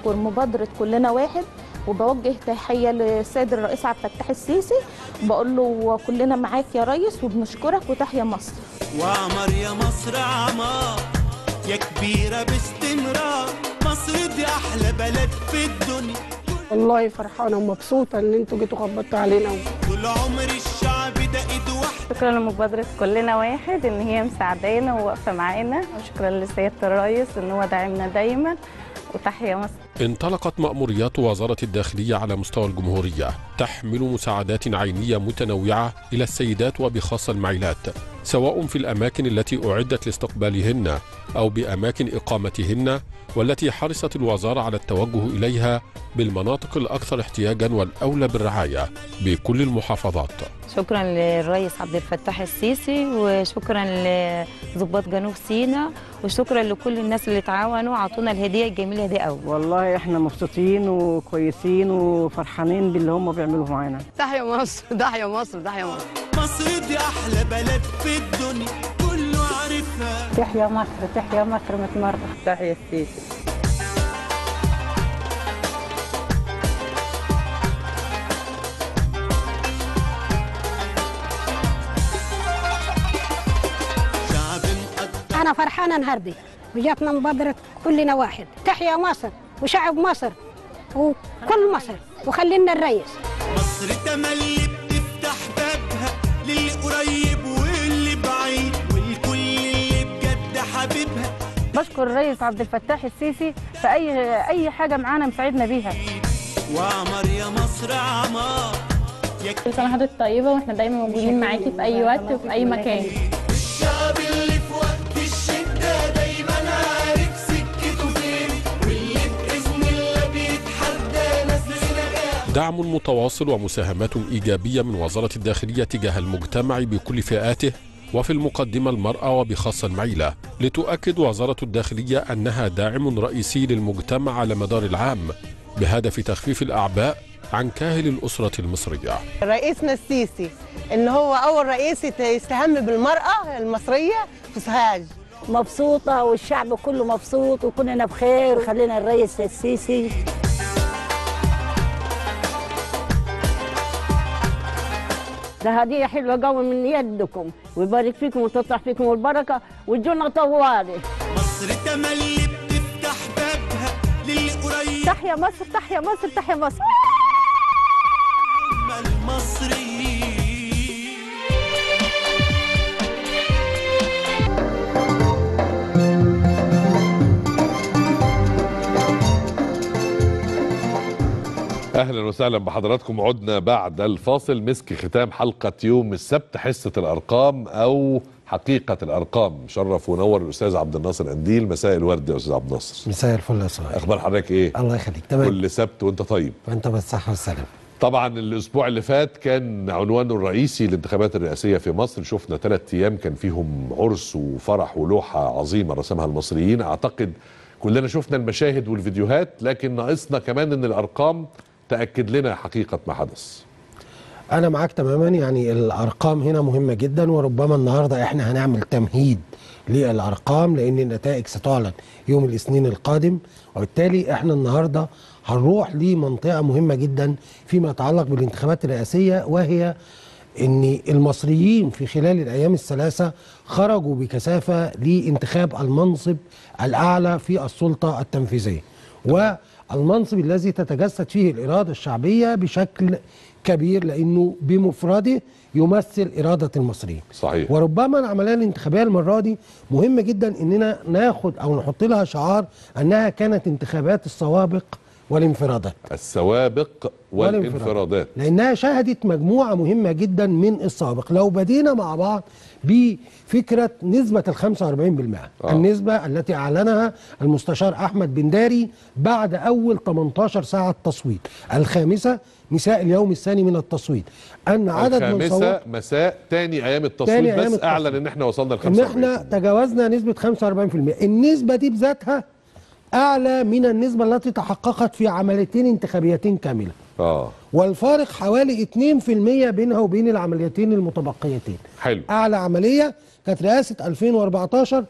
بشكر مبادرة كلنا واحد، وبوجه تحية للسيد الرئيس عبد الفتاح السيسي، وبقول له كلنا معاك يا ريس وبنشكرك وتحيا مصر.
وعمر يا مصر عمار يا كبيرة باستمرار، مصر دي أحلى بلد في الدنيا.
والله فرحانة ومبسوطة إن أنتوا جيتوا خبطتوا علينا.
طول عمر الشعب ده إيد واحدة.
شكرا لمبادرة كلنا واحد إن هي مساعدانا وواقفة معانا، وشكرا لسيادة الرئيس إن هو داعمنا دايما، وتحيا مصر.
انطلقت مأموريات وزارة الداخلية على مستوى الجمهورية تحمل مساعدات عينية متنوعة إلى السيدات وبخاصة المعيلات، سواء في الأماكن التي أعدت لاستقبالهن أو بأماكن إقامتهن، والتي حرصت الوزارة على التوجه إليها بالمناطق الأكثر احتياجا والأولى بالرعاية بكل المحافظات.
شكرا للرئيس عبد الفتاح السيسي، وشكرا لضباط جنوب سيناء، وشكرا لكل الناس اللي تعاونوا وعطونا الهديه الجميله دي قوي.
والله احنا مبسوطين وكويسين وفرحانين باللي هم بيعملوه معانا.
تحيا مصر، تحيا مصر، تحيا مصر.
مصر دي احلى بلد في الدنيا كله عارفها.
تحيا مصر، تحيا مصر 100 مره.
تحيا السيسي.
أنا فرحانة النهاردة وجاتنا مبادرة كلنا واحد. تحيا مصر وشعب مصر وكل مصر، وخلينا الرئيس.
مصر تملي بتفتح بابها للي قريب واللي بعيد والكل اللي بجد حبيبها.
بشكر الرئيس عبد الفتاح السيسي في أي حاجة معانا مساعدنا بيها.
وعمر يا مصر عمار.
كل سنة وحضرتك طيبة، واحنا دايما موجودين معاكي في أي وقت وفي أي مكان.
الشعب اللي في وقت الشدة دايما عارف سكته فين، واللي بإذن الله بيتحدى ناس لنجاح.
دعم متواصل ومساهمات إيجابية من وزارة الداخلية تجاه المجتمع بكل فئاته، وفي المقدمة المرأة وبخاصة المعيلة، لتؤكد وزارة الداخلية أنها داعم رئيسي للمجتمع على مدار العام بهدف تخفيف الأعباء عن كاهل الأسرة المصرية.
رئيسنا السيسي إن هو أول رئيس يستهم بالمرأة المصرية في سوهاج.
مبسوطة والشعب كله مبسوط وكلنا بخير، خلينا الرئيس السيسي. ده هدية حلوة قوي من يدكم، ويبارك فيكم وتطلع فيكم البركة وتجونا طوالي.
مصر تملي بتفتح بابها للي قريب.
تحيا مصر، تحيا مصر، تحيا مصر.
المصري
اهلا وسهلا بحضراتكم. عدنا بعد الفاصل. مسك ختام حلقه يوم السبت حصه الارقام او حقيقه الارقام. شرف ونور الاستاذ عبد الناصر قنديل. مساء الورد يا استاذ عبد الناصر.
مساء الفل يا صاحبي.
اخبار حضرتك ايه؟
الله يخليك تمام.
كل سبت وانت طيب.
وانت بالصحه والسلامه.
طبعا الاسبوع اللي فات كان عنوانه الرئيسي الانتخابات الرئاسيه في مصر. شفنا 3 ايام كان فيهم عرس وفرح ولوحه عظيمه رسمها المصريين. اعتقد كلنا شفنا المشاهد والفيديوهات، لكن ناقصنا كمان ان الارقام تأكد لنا حقيقة ما حدث.
أنا معاك تماما، يعني الأرقام هنا مهمة جدا، وربما النهاردة إحنا هنعمل تمهيد للأرقام لأن النتائج ستعلن يوم الاثنين القادم، وبالتالي إحنا النهاردة هنروح لمنطقة مهمة جدا فيما يتعلق بالانتخابات الرئاسية، وهي أن المصريين في خلال الأيام الثلاثة خرجوا بكثافة لانتخاب المنصب الأعلى في السلطة التنفيذية، والمنصب الذي تتجسد فيه الإرادة الشعبية بشكل كبير، لأنه بمفرده يمثل إرادة المصريين.
صحيح.
وربما العملية الانتخابية المرة دي مهمة جدا أننا ناخد أو نحط لها شعار أنها كانت انتخابات السوابق والانفرادات.
السوابق والانفرادات،
لأنها شهدت مجموعة مهمة جدا من السوابق. لو بدينا مع بعض بفكرة نسبة 45%، النسبة التي أعلنها المستشار أحمد بنداري بعد أول 18 ساعة تصويت، الخامسة مساء اليوم الثاني من التصويت، أن عدد من
الخامسة مساء تاني أيام التصويت بس أعلن إن إحنا وصلنا ل 45%،
إن إحنا تجاوزنا نسبة 45%. النسبة دي بذاتها أعلى من النسبة التي تحققت في عمليتين انتخابيتين كاملة. والفارق حوالي 2% بينها وبين العمليتين المتبقيتين.
حلو.
اعلى عمليه كانت رئاسه 2014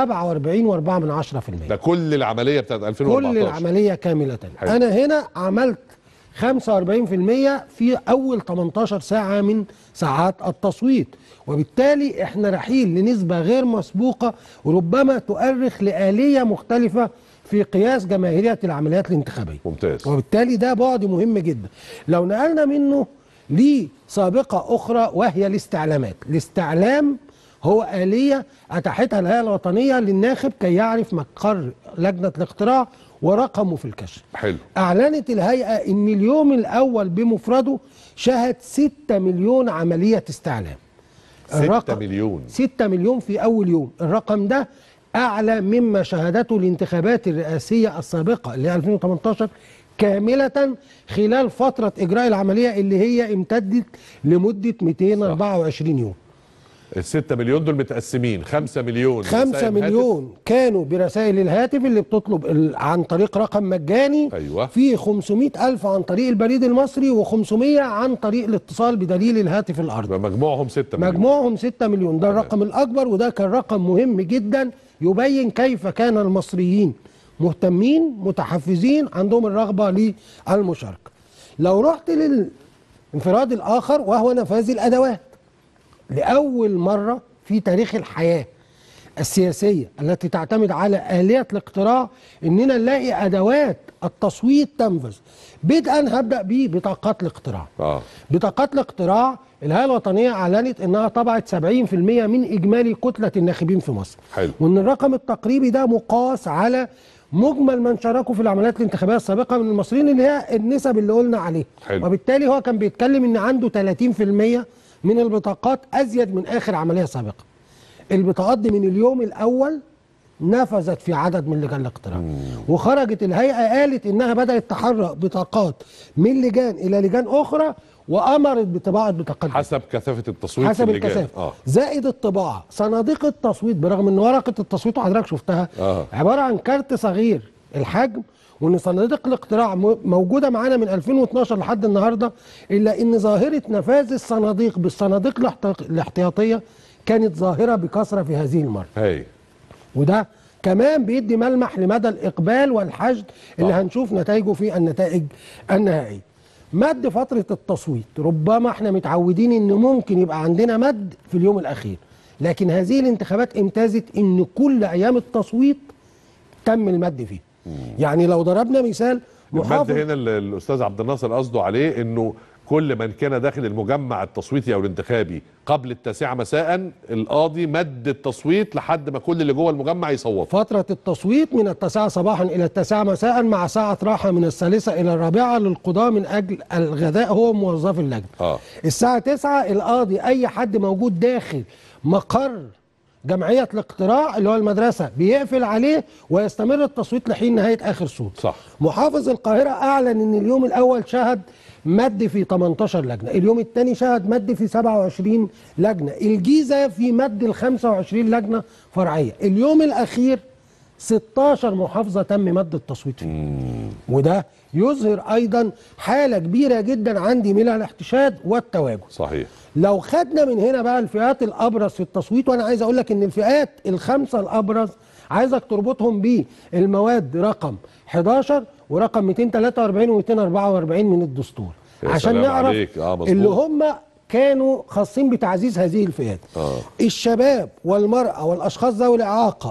47.4%.
ده كل العمليه بتاعت 2014
كل العمليه كامله.
حلو.
انا هنا عملت 45% في اول 18 ساعه من ساعات التصويت، وبالتالي احنا رايحين لنسبه غير مسبوقه وربما تؤرخ لآلية مختلفه في قياس جماهيريه العمليات الانتخابيه.
ممتاز.
وبالتالي ده بعد مهم جدا. لو نقلنا منه لسابقه اخرى وهي الاستعلامات. الاستعلام هو آلية أتاحتها الهيئة الوطنية للناخب كي يعرف مقر لجنة الاقتراع ورقمه في الكشف.
حلو.
أعلنت الهيئة أن اليوم الأول بمفرده شهد 6 مليون عملية استعلام.
6 مليون
6 مليون في أول يوم. الرقم ده أعلى مما شهدته الانتخابات الرئاسية السابقة اللي هي 2018 كاملة خلال فترة إجراء العملية اللي هي امتدت لمدة 224 يوم.
ال6 مليون دول متقسمين 5 مليون
5 مليون كانوا برسائل الهاتف اللي بتطلب عن طريق رقم مجاني.
أيوة.
في 500,000 عن طريق البريد المصري و500 عن طريق الاتصال بدليل الهاتف الأرضي.
مجموعهم 6 مليون.
مجموعهم 6 مليون. ده الرقم الأكبر، وده كان رقم مهم جدا يبين كيف كان المصريين مهتمين متحفزين عندهم الرغبة للمشاركة. لو رحت للانفراد الآخر وهو نفاذ الأدوات، لأول مرة في تاريخ الحياة السياسية التي تعتمد على آلية الاقتراع إننا نلاقي أدوات التصويت تنفذ. بدءا هبدأ ببطاقات الاقتراع. بطاقات الاقتراع الهيئة الوطنية أعلنت إنها طبعت 70% من إجمالي كتلة الناخبين في مصر.
حلو.
وإن الرقم التقريبي ده مقاس على مجمل من شاركوا في العمليات الانتخابية السابقة من المصريين اللي هي النسب اللي قلنا عليها.
حلو.
وبالتالي هو كان بيتكلم إن عنده 30% من البطاقات أزيد من آخر عملية سابقة. البطاقات دي من اليوم الأول نفذت في عدد من لجان الاقتراع. وخرجت الهيئة قالت إنها بدأت تحرك بطاقات من لجان إلى لجان أخرى، وأمرت بطباعة بطاقات
حسب كثافة التصويت
حسب
في اللجان.
الكثافة. زائد الطباعة. صناديق التصويت برغم إن ورقة التصويت وحضرتك شفتها عبارة عن كارت صغير الحجم، وان صناديق الاقتراع موجوده معانا من 2012 لحد النهارده، الا ان ظاهره نفاذ الصناديق بالصناديق الاحتياطيه كانت ظاهره بكثره في هذه المره. وده كمان بيدي ملمح لمدى الاقبال والحشد اللي هنشوف نتائجه في النتائج النهائيه. مد فتره التصويت، ربما احنا متعودين ان ممكن يبقى عندنا مد في اليوم الاخير، لكن هذه الانتخابات امتازت ان كل ايام التصويت تم المد فيه. يعني لو ضربنا مثال
المد هنا الاستاذ عبد الناصر قصده عليه انه كل من كان داخل المجمع التصويتي او الانتخابي قبل 9 مساء القاضي مد التصويت لحد ما كل اللي جوه المجمع يصوت.
فترة التصويت من 9 صباحا الى 9 مساء مع ساعة راحة من 3 الى 4 للقضاة من اجل الغذاء هو موظف اللجنة. الساعة 9 القاضي اي حد موجود داخل مقر جمعية الاقتراع اللي هو المدرسة بيقفل عليه ويستمر التصويت لحين نهاية آخر صوت.
صح.
محافظ القاهرة أعلن إن اليوم الأول شهد مد في 18 لجنة، اليوم الثاني شهد مد في 27 لجنة، الجيزة في مد ال 25 لجنة فرعية، اليوم الأخير 16 محافظة تم مد التصويت فيه. وده يظهر أيضا حالة كبيرة جدا عندي من الاحتشاد والتواجد.
صحيح.
لو خدنا من هنا بقى الفئات الأبرز في التصويت، وأنا عايز أقول لك إن الفئات الخمسة الأبرز عايزك تربطهم بالمواد رقم 11 ورقم 243 و244 من الدستور عشان نعرف اللي هم كانوا خاصين بتعزيز هذه الفئات. الشباب والمرأة والأشخاص ذوي الإعاقة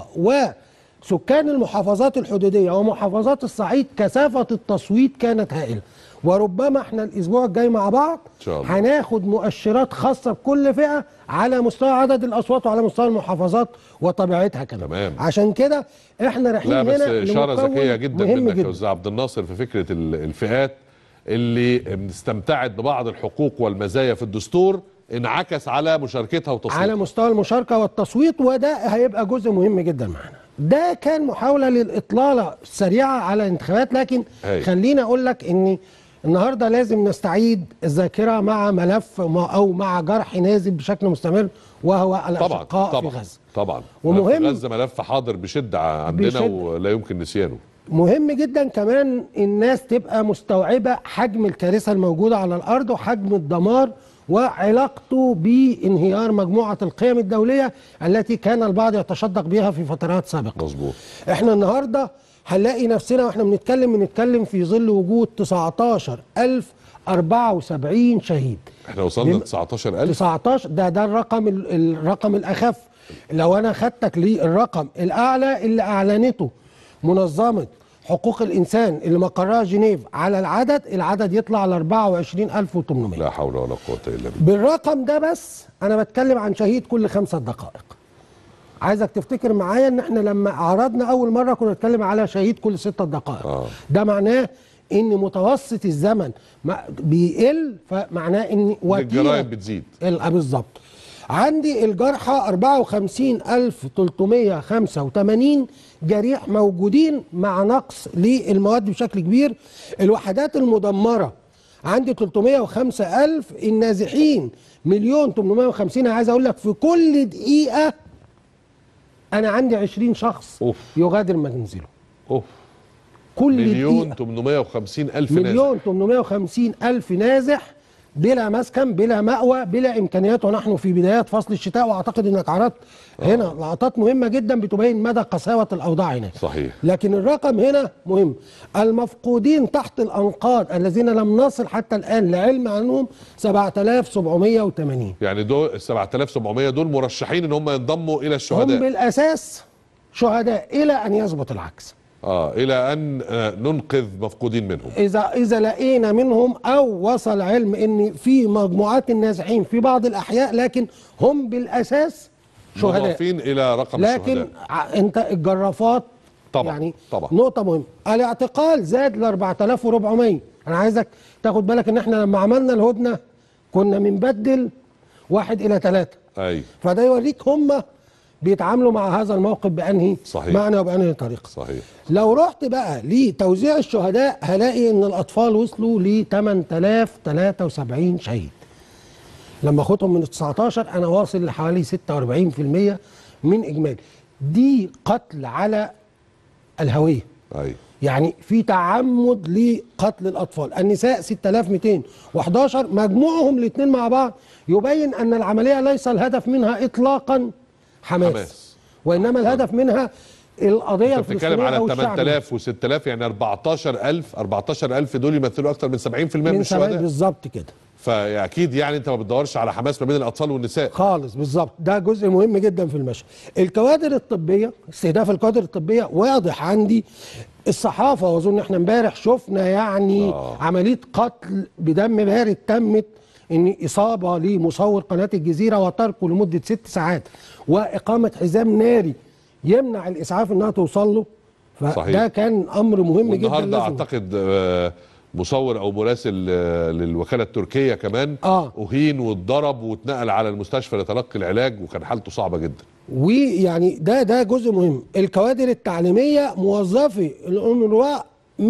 وسكان المحافظات الحدودية ومحافظات الصعيد كثافة التصويت كانت هائلة. وربما احنا الاسبوع الجاي مع بعض هناخد مؤشرات خاصه بكل فئه على مستوى عدد الاصوات وعلى مستوى المحافظات وطبيعتها كمان.
تمام.
عشان كده احنا رايحين هنا
بس اشاره ذكيه جدا منك
جدا
يا استاذ عبد الناصر في فكره الفئات اللي استمتعت ببعض الحقوق والمزايا في الدستور انعكس على مشاركتها وتصويتها
على مستوى المشاركه والتصويت، وده هيبقى جزء مهم جدا معانا. ده كان محاوله للاطلاله السريعه على الانتخابات، لكن خليني اقول لك ان النهارده لازم نستعيد الذاكره مع ملف او مع جرح نازل بشكل مستمر وهو الاشقاء في غزه.
طبعا
ومهم
غزه ملف حاضر بشده عندنا ولا يمكن نسيانه.
مهم جدا كمان الناس تبقى مستوعبة حجم الكارثة الموجودة على الأرض وحجم الدمار وعلاقته بانهيار مجموعة القيم الدولية التي كان البعض يتشدق بها في فترات سابقة.
مظبوط.
احنا النهاردة هنلاقي نفسنا واحنا بنتكلم في ظل وجود 19,074 شهيد.
احنا وصلنا ل 19,000.
19 ده الرقم الأخف. لو أنا خدتك للرقم الأعلى اللي أعلنته منظمة حقوق الإنسان اللي مقرها جنيف على العدد يطلع ل 24,800.
لا حول ولا قوة إلا بالله.
بالرقم ده بس أنا بتكلم عن شهيد كل 5 دقائق. عايزك تفتكر معايا إن احنا لما عرضنا أول مرة كنا بنتكلم على شهيد كل 6 دقائق. ده معناه إن متوسط الزمن بيقل، فمعناه إن
الجرائم بتزيد.
بالظبط. عندي الجرحى 54,385 جريح موجودين مع نقص للمواد بشكل كبير. الوحدات المدمرة عندي 305,000. النازحين 1,850,000. عايز أقول لك في كل دقيقة أنا عندي 20 شخص يغادر منزله. كل دقيقة
1,850,000 نازح.
1,850,000 نازح بلا مسكن بلا مأوى بلا إمكانيات، ونحن في بدايات فصل الشتاء. وأعتقد أنك عرضت هنا لقطات مهمة جدا بتبين مدى قساوة الأوضاع هناك.
صحيح.
لكن الرقم هنا مهم. المفقودين تحت الأنقاض الذين لم نصل حتى الآن لعلم عنهم 7,780.
يعني دول 7,700 دول مرشحين ان هم ينضموا الى الشهداء.
هم بالأساس شهداء إلى أن يثبت العكس.
الى ان ننقذ مفقودين منهم.
اذا لقينا منهم او وصل علم ان في مجموعات النازحين في بعض الاحياء، لكن هم بالاساس شهداء
مضافين الى رقم
لكن
الشهداء.
انت الجرافات
طبعا
يعني
طبعا
نقطه مهمه. الاعتقال زاد ل 4,400. انا عايزك تاخد بالك ان احنا لما عملنا الهدنه كنا بنبدل 1 إلى 3.
ايوه.
فده يوريك هم بيتعاملوا مع هذا الموقف بأنهي معنى وبأنهي طريقة.
صحيح.
لو رحت بقى لتوزيع الشهداء هلاقي ان الأطفال وصلوا ل 8,073 شهيد. لما اخدهم من 19 أنا واصل لحوالي 46% من إجمالي. دي قتل على الهوية.
أيوة.
يعني في تعمد لقتل الأطفال. النساء 6,211. مجموعهم الاثنين مع بعض يبين أن العملية ليس الهدف منها إطلاقا حماس. وإنما الهدف منها القضية الفلسطينية أو الشعب.
8,000 و6,000 يعني 14,000 دول يمثلوا أكثر من 70% من الشهداء.
بالظبط كده.
فأكيد يعني أنت ما بتدورش على حماس ما بين الأطفال والنساء
خالص. بالظبط. ده جزء مهم جدا في المشهد. الكوادر الطبية، استهداف الكوادر الطبية واضح عندي. الصحافة وأظن احنا امبارح شفنا يعني عملية قتل بدم بارد تمت، ان اصابه لمصور قناه الجزيره وتركه لمده 6 ساعات واقامه حزام ناري يمنع الاسعاف انها توصل له. فده كان امر مهم جدا.
والنهارده اعتقد مصور او مراسل للوكاله التركيه كمان اهين واتضرب واتنقل على المستشفى لتلقي العلاج وكان حالته صعبه جدا.
ويعني ده جزء مهم. الكوادر التعليميه موظفي الأونروا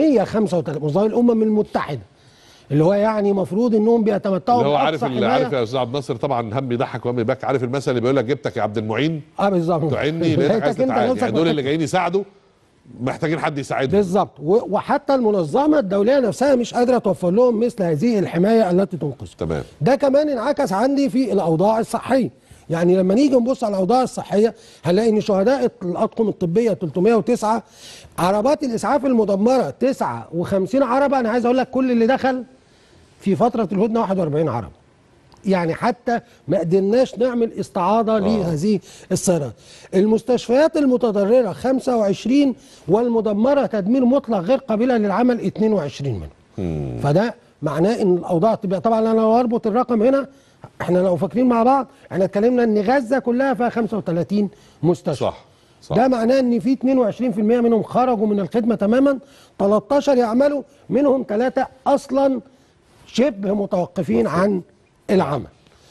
135 موظفي الامم المتحده اللي هو يعني مفروض انهم بيتمتعوا
اللي هو عارف يا استاذ عبد الناصر طبعا هم يضحك وهم يبكي. عارف المثل اللي بيقول لك جبتك يا عبد المعين
بالظبط
تعني لقيتك عايز تتعالج. يعني دول اللي جايين يساعدوا محتاجين حد يساعدهم.
بالظبط. وحتى المنظمه الدوليه نفسها مش قادره توفر لهم مثل هذه الحمايه التي تنقذهم.
تمام.
ده كمان انعكس عندي في الاوضاع الصحيه. يعني لما نيجي نبص على الاوضاع الصحيه هنلاقي ان شهداء الاطقم الطبيه 309. عربات الاسعاف المدمره 59 عربه. انا عايز اقول لك كل اللي دخل في فترة الهدنة 41 عربة. يعني حتى ما قدرناش نعمل استعاضة لهذه السيارات. المستشفيات المتضررة 25 والمدمرة تدمير مطلق غير قابلة للعمل 22 منهم. فده معناه ان الاوضاع تبقى طبعا. انا لو اربط الرقم هنا احنا لو فاكرين مع بعض احنا اتكلمنا ان غزة كلها فيها 35 مستشفى. صح. ده معناه ان في 22% منهم خرجوا من الخدمة تماما. 13 يعملوا منهم 3 اصلا شبه متوقفين عن العمل.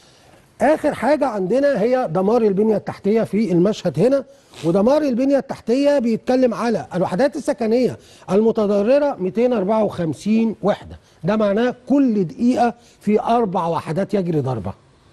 آخر حاجة عندنا هي دمار البنية التحتية في المشهد هنا. ودمار البنية التحتية بيتكلم على الوحدات السكنية المتضررة 254 وحدة. ده معناه كل دقيقة في 4 وحدات يجري ضربة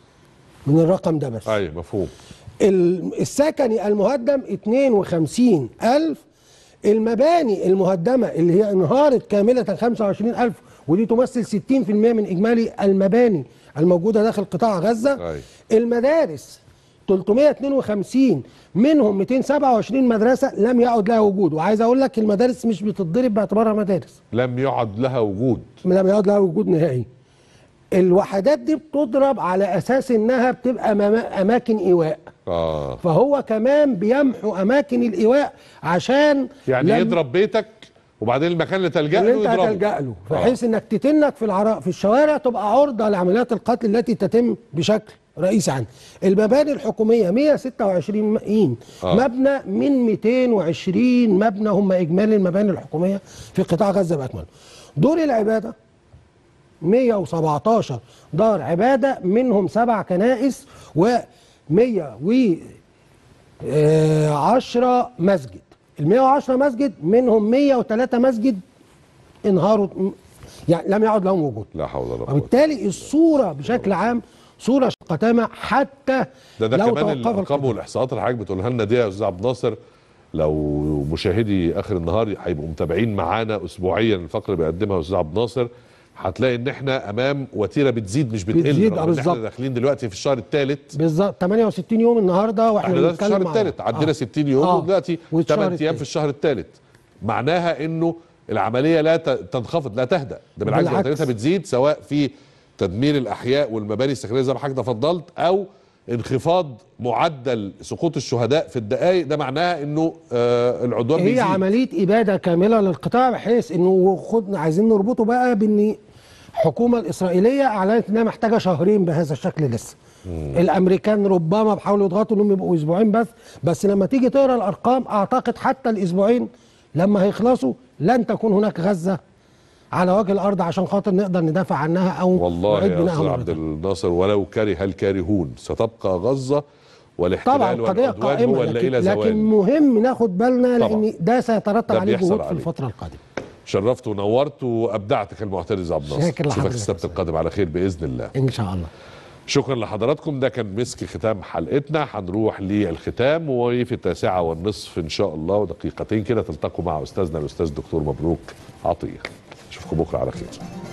من الرقم ده بس.
أيوة مفهوم.
السكني المهدم 52,000. المباني المهدمه اللي هي انهارت كامله 25,000 ودي تمثل 60% من اجمالي المباني الموجوده داخل قطاع غزه.
أي.
المدارس 352 منهم 227 مدرسه لم يعد لها وجود، وعايز اقول لك المدارس مش بتتضرب باعتبارها مدارس،
لم يعد لها وجود،
لم يعد لها وجود نهائي. الوحدات دي بتضرب على اساس انها بتبقى اماكن ايواء. فهو كمان بيمحو اماكن الايواء عشان
يعني يضرب بيتك وبعدين المكان اللي تلجأ له
انت هتلجأ له، بحيث انك تتنك في الشوارع تبقى عرضه لعمليات القتل التي تتم بشكل رئيسي عنه. المباني الحكوميه 126 مبنى من 220 مبنى هم اجمالي المباني الحكوميه في قطاع غزه باكمله. دور العباده 117 دار عباده منهم 7 كنائس و110 مسجد. ال 110 مسجد منهم 103 مسجد انهاروا، يعني لم يعد لهم وجود.
لا حول ولا قوة.
وبالتالي الصوره بشكل عام صوره قاتمه حتى
ده
لو
كمان الارقام والاحصاءات اللي حضرتك بتقولها لنا دي يا استاذ عبد الناصر، لو مشاهدي اخر النهار هيبقوا متابعين معانا اسبوعيا الفقره اللي بيقدمها استاذ عبد الناصر، هتلاقي ان احنا امام وتيره بتزيد مش بتقل.
بالظبط.
احنا داخلين دلوقتي في الشهر الثالث
بالظبط، 68 يوم النهارده واحنا
بنتكلم في الشهر الثالث، عدينا 60 يوم ودلوقتي 8 ايام في الشهر الثالث. معناها انه العمليه لا تنخفض لا تهدأ، ده بالعكس وتيرتها بتزيد، سواء في تدمير الاحياء والمباني السكنيه زي ما حضرتك تفضلت او انخفاض معدل سقوط الشهداء في الدقائق. ده معناها انه العدوان بيزيد.
هي عمليه اباده كامله للقطاع، بحيث انه عايزين نربطه بقى بان الحكومه الاسرائيليه اعلنت انها محتاجه شهرين بهذا الشكل لسه. الامريكان ربما بيحاولوا يضغطوا انهم يبقوا اسبوعين بس لما تيجي تقرا الارقام اعتقد حتى الاسبوعين لما هيخلصوا لن تكون هناك غزه على وجه الارض عشان خاطر نقدر ندافع عنها او
والله يا استاذ عبد الناصر ولو كره الكارهون ستبقى غزه والاحتلال والعدوان هو اللي الى زوال.
لكن مهم ناخد بالنا لان ده سيترتب عليه جهود في الفتره القادمه.
شرفت ونورت وابدعتك المعتز عبد الناصر. اشوفك السبت القادم على خير باذن الله
ان شاء الله.
شكرا لحضراتكم، ده كان مسك ختام حلقتنا. هنروح للختام وفي 9:30 ان شاء الله ودقيقتين كده تلتقوا مع استاذنا الاستاذ دكتور مبروك عطيه. اشوفكم بكره على خير.